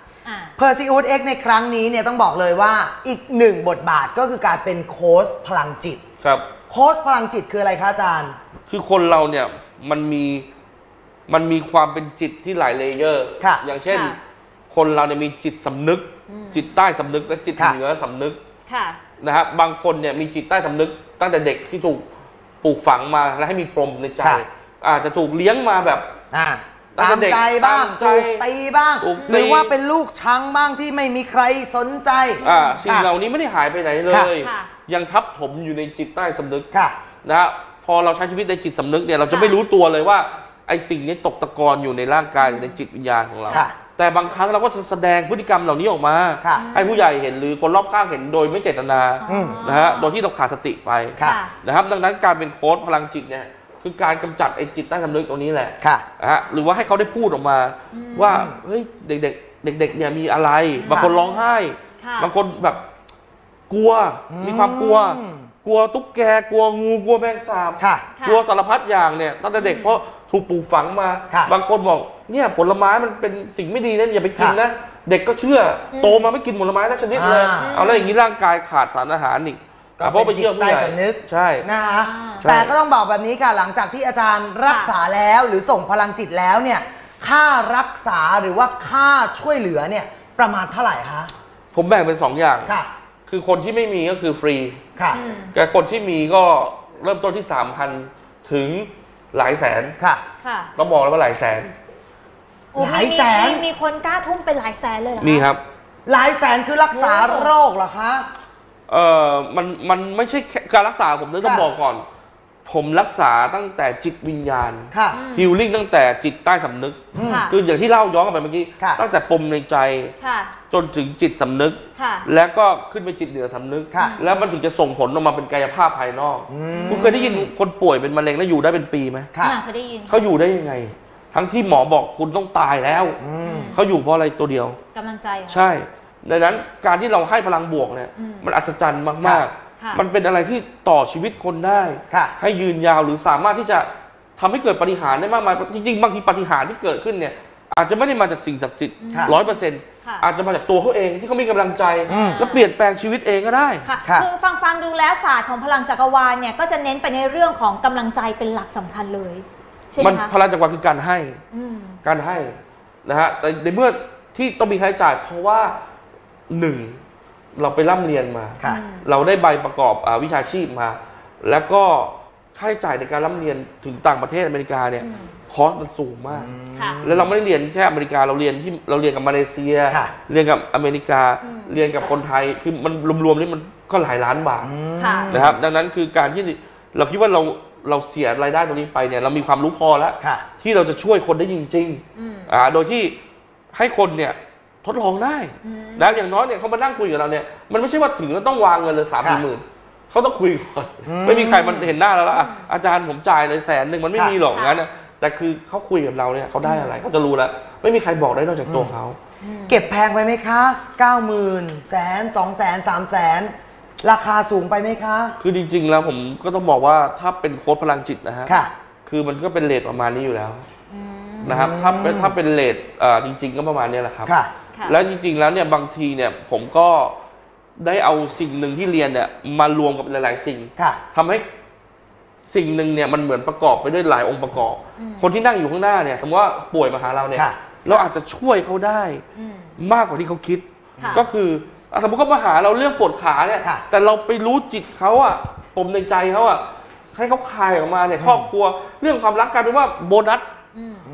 Perseus X ในครั้งนี้เนี่ยต้องบอกเลยว่าอีกหนึ่งบทบาทก็คือการเป็นโค้ชพลังจิตครับโค้ชพลังจิตคืออะไรคะอาจารย์คือคนเราเนี่ยมันมีความเป็นจิตที่หลายเลเยอร์อย่างเช่นคนเราเนี่ยมีจิตสำนึกจิตใต้สำนึกและจิตเหนือสำนึกนะครับบางคนเนี่ยมีจิตใต้สำนึกตั้งแต่เด็กที่ถูกปลูกฝังมาและให้มีปมในใจอาจจะถูกเลี้ยงมาแบบตามใจบ้างถูกตีบ้างหรือว่าเป็นลูกช้างบ้างที่ไม่มีใครสนใจสิ่งเหล่านี้ไม่ได้หายไปไหนเลยยังทับถมอยู่ในจิตใต้สำนึกนะพอเราใช้ชีวิตในจิตสำนึกเนี่ยเราจะไม่รู้ตัวเลยว่าไอ้สิ่งนี้ตกตะกอนอยู่ในร่างกายในจิตวิญญาณของเราแต่บางครั้งเราก็จะแสดงพฤติกรรมเหล่านี้ออกมาให้ผู้ใหญ่เห็นหรือคนรอบข้างเห็นโดยไม่เจตนานะฮะโดยที่เราขาดสติไปนะครับดังนั้นการเป็นโค้ชพลังจิตเนี่ยคือการกำจัดไอ้จิตใต้สำนึกตรงนี้แหละหรือว่าให้เขาได้พูดออกมาว่าเฮ้ยเด็กเนี่ยมีอะไรบางคนร้องไห้บางคนแบบกลัวมีความกลัวตุ๊กแกกลัวงูกลัวแมงสาบกลัวสารพัดอย่างเนี่ยตั้งแต่เด็กเพราะถูกปลูกฝังมาบางคนบอกเนี่ยผลไม้มันเป็นสิ่งไม่ดีนะอย่าไปกินนะเด็กก็เชื่อโตมาไม่กินผลไม้ทั้งชนิดเลยเอาแล้วอย่างนี้ร่างกายขาดสารอาหารอีกเพราะไปเชื่อผู้ใหญ่สำนึกใช่นะคะแต่ก็ต้องบอกแบบนี้ค่ะหลังจากที่อาจารย์รักษาแล้วหรือส่งพลังจิตแล้วเนี่ยค่ารักษาหรือว่าค่าช่วยเหลือเนี่ยประมาณเท่าไหร่คะผมแบ่งเป็น2อย่างคือคนที่ไม่มีก็คือฟรีแต่คนที่มีก็เริ่มต้นที่ 3,000 ถึงหลายแสนต้องบอกแล้วว่าหลายแสนหลายแสนมีคนกล้าทุ่มเป็นหลายแสนเลยเหรอมีครับหลายแสนคือรักษาโรคเหรอคะมันไม่ใช่การรักษาผมต้องบอกก่อนผมรักษาตั้งแต่จิตวิญญาณฮีลลิ่งตั้งแต่จิตใต้สำนึกคืออย่างที่เล่าย้อนกลับไปเมื่อกี้ตั้งแต่ปมในใจจนถึงจิตสำนึกแล้วก็ขึ้นไปจิตเหนือสำนึกแล้วมันถึงจะส่งผลออกมาเป็นกายภาพภายนอกคุณเคยได้ยินคนป่วยเป็นมะเร็งแล้วอยู่ได้เป็นปีไหมเคยได้ยินเขาอยู่ได้ยังไงทั้งที่หมอบอกคุณต้องตายแล้วเขาอยู่เพราะอะไรตัวเดียวกำลังใจใช่ดังนั้นการที่เราให้พลังบวกเนี่ยมันอัศจรรย์มากๆมันเป็นอะไรที่ต่อชีวิตคนได้ให้ยืนยาวหรือสามารถที่จะทำให้เกิดปาฏิหาริย์ได้มากมายจริงๆบางทีปาฏิหาริย์ที่เกิดขึ้นเนี่ยอาจจะไม่ได้มาจากสิ่งศักดิ์สิทธิ์ 100% อาจจะมาจากตัวเขาเองที่เขามีกำลังใจและเปลี่ยนแปลงชีวิตเองก็ได้คือฟังดูแล้วศาสตร์ของพลังจักรวาลเนี่ยก็จะเน้นไปในเรื่องของกำลังใจเป็นหลักสำคัญเลยใช่ไหมคะมันพลังจักรวาลคือการให้นะฮะแต่ในเมื่อที่ต้องมีค่าใช้จ่ายเพราะว่า1เราไปร่ำเรียนมาเราได้ใบประกอบวิชาชีพมาแล้วก็ค่าใช้จ่ายในการร่ำเรียนถึงต่างประเทศอเมริกาเนี่ยคอสมันสูงมากแล้วเราไม่ได้เรียนแค่อเมริกาเราเรียนกับมาเลเซียเรียนกับอเมริกาเรียนกับคนไทยคือมันรวมๆนี่มันก็หลายล้านบาทนะครับดังนั้นคือการที่เราคิดว่าเราเสียรายได้ตรงนี้ไปเนี่ยเรามีความรู้พอแล้วที่เราจะช่วยคนได้จริงๆโดยที่ให้คนเนี่ยทดลองได้นะอย่างน้อยเนี่ยเขามานั่งคุยกับเราเนี่ยมันไม่ใช่ว่าถึงต้องวางเงินเลย30,000เขาต้องคุยก่อนไม่มีใครมันเห็นหน้าแล้วอาจารย์ผมจ่ายเลย100,000มันไม่มีหรอกงั้นแต่คือเขาคุยกับเราเนี่ยเขาได้อะไรเขาจะรู้แล้วไม่มีใครบอกได้นอกจากตัวเขาเก็บแพงไปไหมคะ90,000 100,000 200,000 300,000ราคาสูงไปไหมคะคือจริงๆแล้วผมก็ต้องบอกว่าถ้าเป็นโค้ชพลังจิตนะฮะคือมันก็เป็นเรทประมาณนี้อยู่แล้วนะครับถ้าเป็นเรทจริงๆก็ประมาณนี้แหละครับแล้วจริงๆแล้วเนี่ยบางทีเนี่ยผมก็ได้เอาสิ่งหนึ่งที่เรียนเนี่ยมารวมกับหลายๆสิ่งทำให้สิ่งหนึ่งเนี่ยมันเหมือนประกอบไปด้วยหลายองค์ประกอบคนที่นั่งอยู่ข้างหน้าเนี่ยสมมติว่าป่วยมาหาเราเนี่ยเราอาจจะช่วยเขาได้มากกว่าที่เขาคิดก็คือสมมติเขามาหาเราเรื่องปวดขาเนี่ยแต่เราไปรู้จิตเขาอะปมในใจเขาอะให้เขาคลายออกมาเนี่ยครอบครัวเรื่องความรักกลายเป็นว่าโบนัส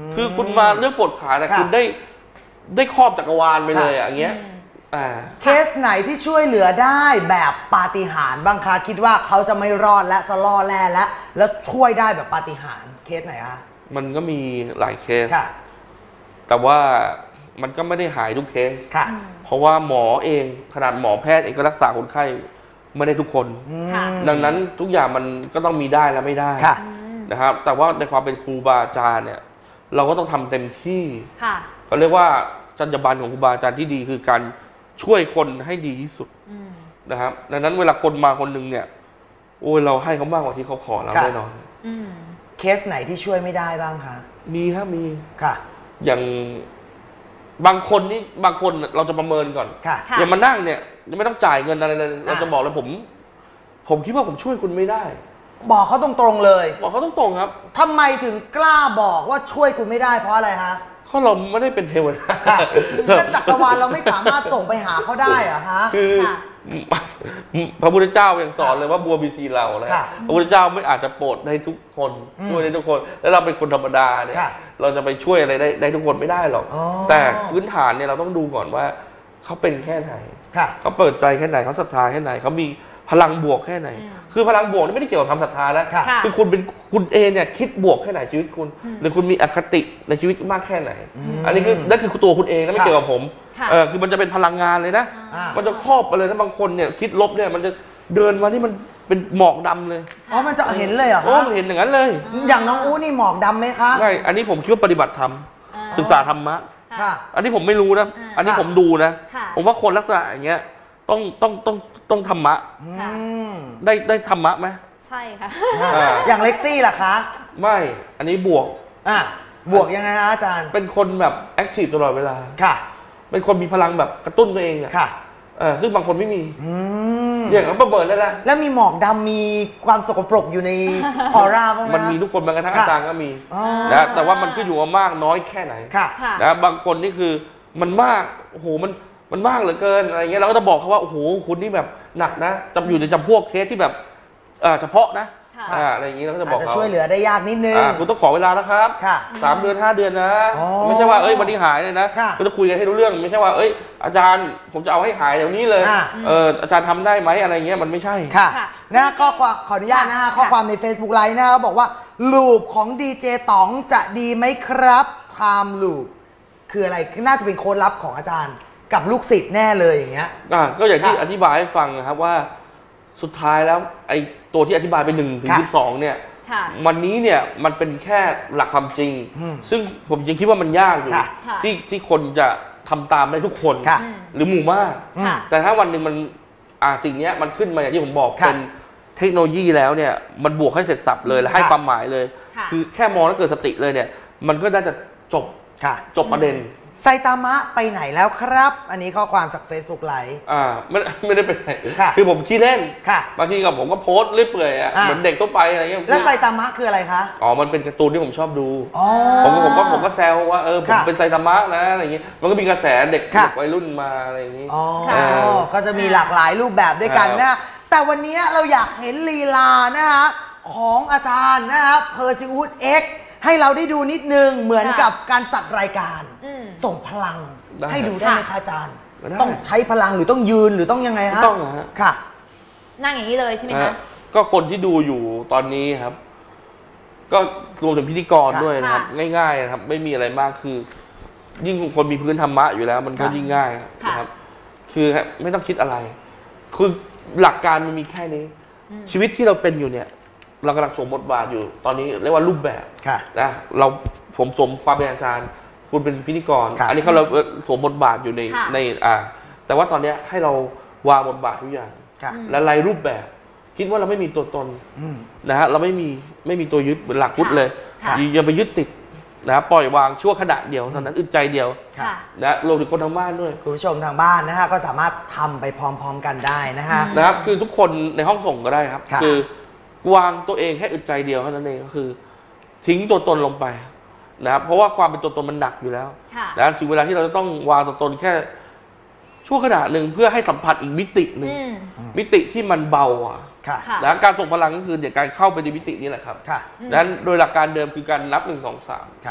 คือคุณมาเรื่องปวดขาแต่คุณได้ครอบจักรวาลไปเลยอย่างเงี้ยเคสไหนที่ช่วยเหลือได้แบบปาฏิหาริย์บ้างคะคิดว่าเขาจะไม่รอดและจะล่อแร่แล้วช่วยได้แบบปาฏิหาริย์เคสไหนคะมันก็มีหลายเคสแต่ว่ามันก็ไม่ได้หายทุกเคสเพราะว่าหมอเองขนาดหมอแพทย์เองก็รักษาคนไข้ไม่ได้ทุกคนดังนั้นทุกอย่างมันก็ต้องมีได้และไม่ได้นะครับแต่ว่าในความเป็นครูบาอาจารย์เนี่ยเราก็ต้องทำเต็มที่เขาเรียกว่าจรรยาบรรณของครูบาอาจารย์ที่ดีคือการช่วยคนให้ดีที่สุดนะครับดังนั้นเวลาคนมาคนหนึ่งเนี่ยโอ้ยเราให้เขามากกว่าที่เขาขอเราแน่นอนเคสไหนที่ช่วยไม่ได้บ้างคะมีครับมีค่ะอย่างบางคนเราจะประเมินก่อนอย่างมานั่งเนี่ยยังไม่ต้องจ่ายเงินอะไรเลยเราจะบอกเลยผมคิดว่าผมช่วยคุณไม่ได้บอกเขาตรงๆเลยบอกเขาตรงๆครับทำไมถึงกล้าบอกว่าช่วยคุณไม่ได้เพราะอะไรฮะเพราะเราไม่ได้เป็นเทวดาจักรวาลเราไม่สามารถส่งไปหาเขาได้อะฮะคือพระพุทธเจ้ายังสอนเลยว่าบัวบีซีเรานะพระพุทธเจ้าไม่อาจจะโปรดได้ทุกคนช่วยได้ทุกคนแล้วเราเป็นคนธรรมดาเนี่ยเราจะไปช่วยอะไรได้ทุกคนไม่ได้หรอกแต่พื้นฐานเนี่ยเราต้องดูก่อนว่าเขาเป็นแค่ไหนเขาเปิดใจแค่ไหนเขาศรัทธาแค่ไหนเขามีพลังบวกแค่ไหนคือพลังบวกนี่ไม่ได้เกี่ยวกับความศรัทธานะคือคุณเองเนี่ยคิดบวกแค่ไหนชีวิตคุณหรือคุณมีอคติในชีวิตมากแค่ไหนอันนี้คือนั่นคือตัวคุณเองนะไม่เกี่ยวกับผมคือมันจะเป็นพลังงานเลยนะมันจะครอบไปเลยนะบางคนเนี่ยคิดลบเนี่ยมันจะเดินมาที่มันเป็นหมอกดำเลยมันจะเห็นเลยเหรอมันเห็นอย่างนั้นเลยอย่างน้องอู้นี่หมอกดำไหมคะใช่อันนี้ผมคิดว่าปฏิบัติธรรมศึกษาธรรมะอันนี้ผมไม่รู้นะอันนี้ผมดูนะผมว่าคนลักษณะอย่างเงี้ยต้องธรรมะได้ธรรมะไหมใช่ค่ะอย่างเล็กซี่ล่ะคะไม่อันนี้บวกบวกยังไงฮะอาจารย์เป็นคนแบบแอคทีฟตลอดเวลาค่ะเป็นคนมีพลังแบบกระตุ้นตัวเองเนี่ยค่ะซึ่งบางคนไม่มีอย่างนั้นประเมินได้แล้วแล้วมีหมอกดำมีความสกปรกอยู่ในออร่าบ้างไหมมันมีทุกคนบางกระทั่งอาจารย์ก็มีนะแต่ว่ามันขึ้นอยู่ว่ามากน้อยแค่ไหนนะบางคนนี่คือมันมากโอ้โหมันมากเหลือเกินอะไรเงี้ยเราก็จะบอกเขาว่าโอ้โหคุณนี่แบบหนักนะจำอยู่ในจำพวกเคสที่แบบเฉพาะนะอะไรอย่างนี้เราก็จะบอกเขาจะช่วยเหลือได้ยากนิดนึงคุณต้องขอเวลานะครับ3 เดือน 5 เดือนนะไม่ใช่ว่าวันนี้หายเลยนะก็จะคุยกันให้รู้เรื่องไม่ใช่ว่าอาจารย์ผมจะเอาให้หายเดี๋ยวนี้เลยอาจารย์ทำได้ไหมอะไรเงี้ยมันไม่ใช่ค่ะนะข้อความขออนุญาตนะฮะข้อความใน Facebook Live นะเขาบอกว่าลูปของดีเจต๋องจะดีไหมครับไทม์ลูปคืออะไรน่าจะเป็นโค้ดลับของอาจารย์กับลูกศิษย์แน่เลยอย่างเงี้ยก็อย่างที่อธิบายให้ฟังนะครับว่าสุดท้ายแล้วไอ้ตัวที่อธิบายไป1 ถึง 12เนี่ยวันนี้เนี่ยมันเป็นแค่หลักความจริงซึ่งผมยังคิดว่ามันยากอยู่ที่คนจะทำตามได้ทุกคนหรือหมู่มากแต่ถ้าวันหนึ่งมันสิ่งนี้มันขึ้นมาอย่างที่ผมบอกเป็นเทคโนโลยีแล้วเนี่ยมันบวกให้เสร็จสับเลยและให้ความหมายเลยคือแค่มองแล้วเกิดสติเลยเนี่ยมันก็น่าจะจบประเด็นไซตามะไปไหนแล้วครับอันนี้ข้อความจาก Facebook Live ไม่ได้ไปไหนคือผมขี้เล่นบางทีกับผมก็โพสต์เรื่อยเปื่อยเหมือนเด็กทั่วไปอะไรเงี้ยแล้วไซตามะคืออะไรคะมันเป็นการ์ตูนที่ผมชอบดูผมก็แซวว่าผมเป็นไซตามะนะอะไรอย่างงี้มันก็มีกระแสเด็กวัยรุ่นมาอะไรอย่างงี้ก็จะมีหลากหลายรูปแบบด้วยกันนะแต่วันนี้เราอยากเห็นลีลานะฮะของอาจารย์นะครับเพอร์ซิอุส Xให้เราได้ดูนิดนึงเหมือนกับการจัดรายการส่งพลังให้ดูได้ไหมคะอาจารย์ต้องใช้พลังหรือต้องยืนหรือต้องยังไงฮะต้องฮะค่ะนั่งอย่างนี้เลยใช่ไหมคะก็คนที่ดูอยู่ตอนนี้ครับก็รวมถึงพิธีกรด้วยนะครับง่ายๆนะครับไม่มีอะไรมากคือยิ่งคนมีพื้นธรรมะอยู่แล้วมันก็ยิ่งง่ายนะครับคือไม่ต้องคิดอะไรคือหลักการมันมีแค่นี้ชีวิตที่เราเป็นอยู่เนี่ยเรากำลังสวมบทบาทอยู่ตอนนี้เรียกว่ารูปแบบนะผมสวมความเป็นอาจารย์คุณเป็นพิธีกรอันนี้เราสวมบทบาทอยู่ในแต่ว่าตอนนี้ให้เราวางบทบาททุกอย่างและรายรูปแบบคิดว่าเราไม่มีตัวตนนะฮะเราไม่มีตัวยึดเหมือนหลักพุทธเลยอย่าไปยึดติดนะปล่อยวางชั่วขณะเดียวเท่านั้นอึดใจเดียวนะรวมถึงคนทางบ้านด้วยคุณผู้ชมทางบ้านนะฮะก็สามารถทำไปพร้อมๆกันได้นะฮะนะครับคือทุกคนในห้องส่งก็ได้ครับคือวางตัวเองแค่อึดใจเดียวเท่านั้นเองก็คือทิ้งตัวตนลงไปนะครับเพราะว่าความเป็นตัวตนมันหนักอยู่แล้วนะถึงเวลาที่เราจะต้องวางตัวตนแค่ชั่วขณะหนึ่งเพื่อให้สัมผัสอีกมิติหนึ่งมิติที่มันเบานะการส่งพลังก็คือเดี๋ยวการเข้าไปในมิตินี้แหละครับดังนั้นโดยหลักการเดิมคือการนับ1 2 3นะครับ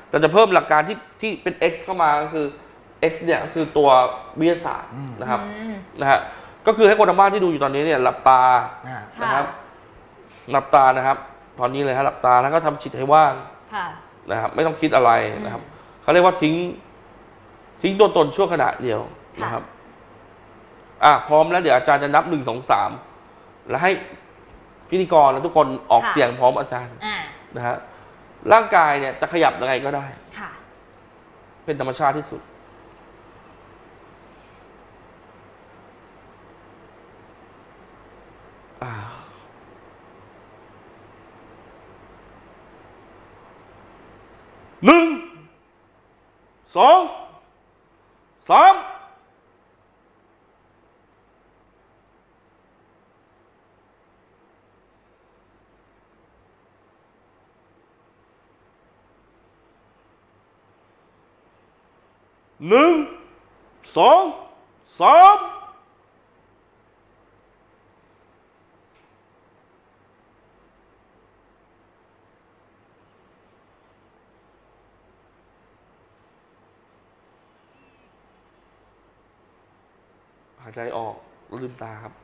แต่จะเพิ่มหลักการที่เป็น X เข้ามาก็คือ X เนี่ยก็คือตัววิทยาศาสตร์นะครับนะฮะก็คือให้คนทางบ้านที่ดูอยู่ตอนนี้เนี่ยหลับตานะครับหลับตานะครับตอนนี้เลยฮะหลับตาแล้วก็ทำจิตให้ว่างนะครับไม่ต้องคิดอะไรนะครับเขาเรียกว่าทิ้งตัวตนชั่วขณะเดียวนะครับพร้อมแล้วเดี๋ยวอาจารย์จะนับ1 2 3แล้วให้พิธีกรและทุกคนออกเสียงพร้อมอาจารย์นะฮะร่างกายเนี่ยจะขยับยังไงก็ได้เป็นธรรมชาติที่สุด1 2 31 2 3หายใจออกลืมตาครับ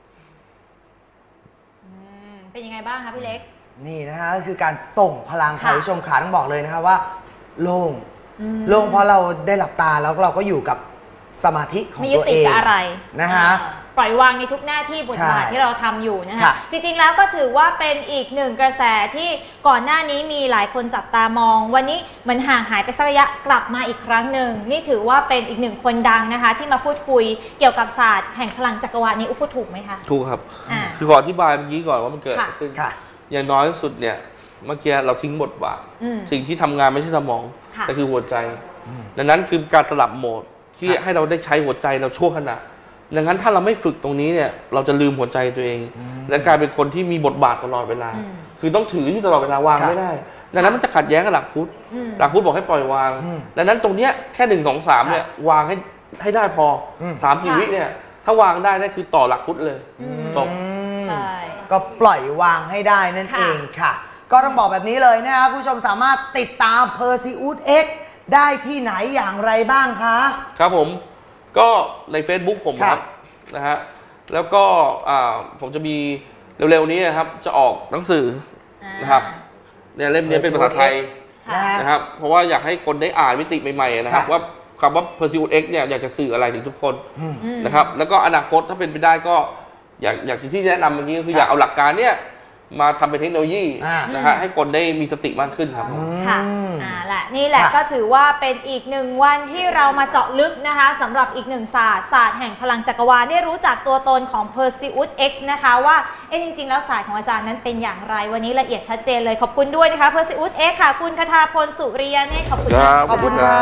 เป็นยังไงบ้างคะพี่เล็กนี่นะฮะก็คือการส่งพลังค่ะผู้ชมขาต้องบอกเลยนะคะว่าโล่งเพราะเราได้หลับตาแล้วเราก็อยู่กับสมาธิของตัวเองอะไรนะฮะปล่อยวางในทุกหน้าที่บทบาทที่เราทำอยู่นะคะจริงๆแล้วก็ถือว่าเป็นอีกหนึ่งกระแสที่ก่อนหน้านี้มีหลายคนจับตามองวันนี้มันห่างหายไปสักระยะกลับมาอีกครั้งหนึ่งนี่ถือว่าเป็นอีกหนึ่งคนดังนะคะที่มาพูดคุยเกี่ยวกับศาสตร์แห่งพลังจักรวาลนี้พูดถูกไหมคะถูกครับคือขออธิบายเมื่อกี้ก่อนว่ามันเกิดขึ้นอย่างน้อยที่สุดเนี่ยเมื่อกี้เราทิ้งบทบาทสิ่งที่ทำงานไม่ใช่สมองแต่คือหัวใจดังนั้นคือการสลับโหมดที่ให้เราได้ใช้หัวใจเราชั่วขณะดังนั้นถ้าเราไม่ฝึกตรงนี้เนี่ยเราจะลืมหัวใจตัวเองและกลายเป็นคนที่มีบทบาทตลอดเวลาคือต้องถืออยู่ตลอดเวลาวางไม่ได้ดังนั้นมันจะขัดแย้งกับหลักพุทธบอกให้ปล่อยวางดังนั้นตรงเนี้ยแค่1 2 3เนี่ยวางให้ได้พอ3-4 วิเนี่ยถ้าวางได้นั่นคือต่อหลักพุทธเลยจบใช่ก็ปล่อยวางให้ได้นั่นเองค่ะก็ต้องบอกแบบนี้เลยนะครับผู้ชมสามารถติดตาม Perseus X ได้ที่ไหนอย่างไรบ้างคะครับผมก็ใน Facebook ผมครับนะฮะแล้วก็ผมจะมีเร็วๆนี้นะครับจะออกหนังสือนะครับเนี่ยเล่มนี้เป็นภาษาไทยนะครับเพราะว่าอยากให้คนได้อ่านมิติใหม่ๆนะครับว่าคำว่า Perseus X เนี่ยอยากจะสื่ออะไรถึงทุกคนนะครับแล้วก็อนาคตถ้าเป็นไปได้ก็อยากที่แนะนำเมื่อกี้ก็คืออยากเอาหลักการเนี่ยมาทำเป็นเทคโนโลยีนะฮะให้คนได้มีสติมากขึ้นครับค่ะแหละนี่แหละก็ถือว่าเป็นอีกหนึ่งวันที่เรามาเจาะลึกนะคะสำหรับอีกหนึ่งศาสตร์แห่งพลังจักรวาลได้รู้จักตัวตนของ Perseus X นะคะว่าจริงๆแล้วศาสตร์ของอาจารย์นั้นเป็นอย่างไรวันนี้ละเอียดชัดเจนเลยขอบคุณด้วยนะคะ Perseus X ค่ะคุณคทาพลสุริยะเนตรขอบคุณขอบคุณค่ะ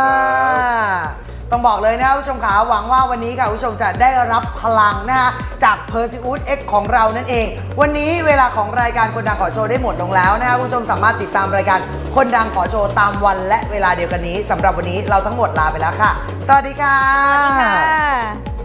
ต้องบอกเลยนะผู้ชมขาหวังว่าวันนี้ค่ะผู้ชมจะได้รับพลังนะคะจาก Perseus X ของเรานั่นเองวันนี้เวลาของรายการคนดังขอโชว์ได้หมดลงแล้วนะคะผู้ชมสามารถติดตามรายการคนดังขอโชว์ตามวันและเวลาเดียวกันนี้สำหรับวันนี้เราทั้งหมดลาไปแล้วค่ะสวัสดีค่ะ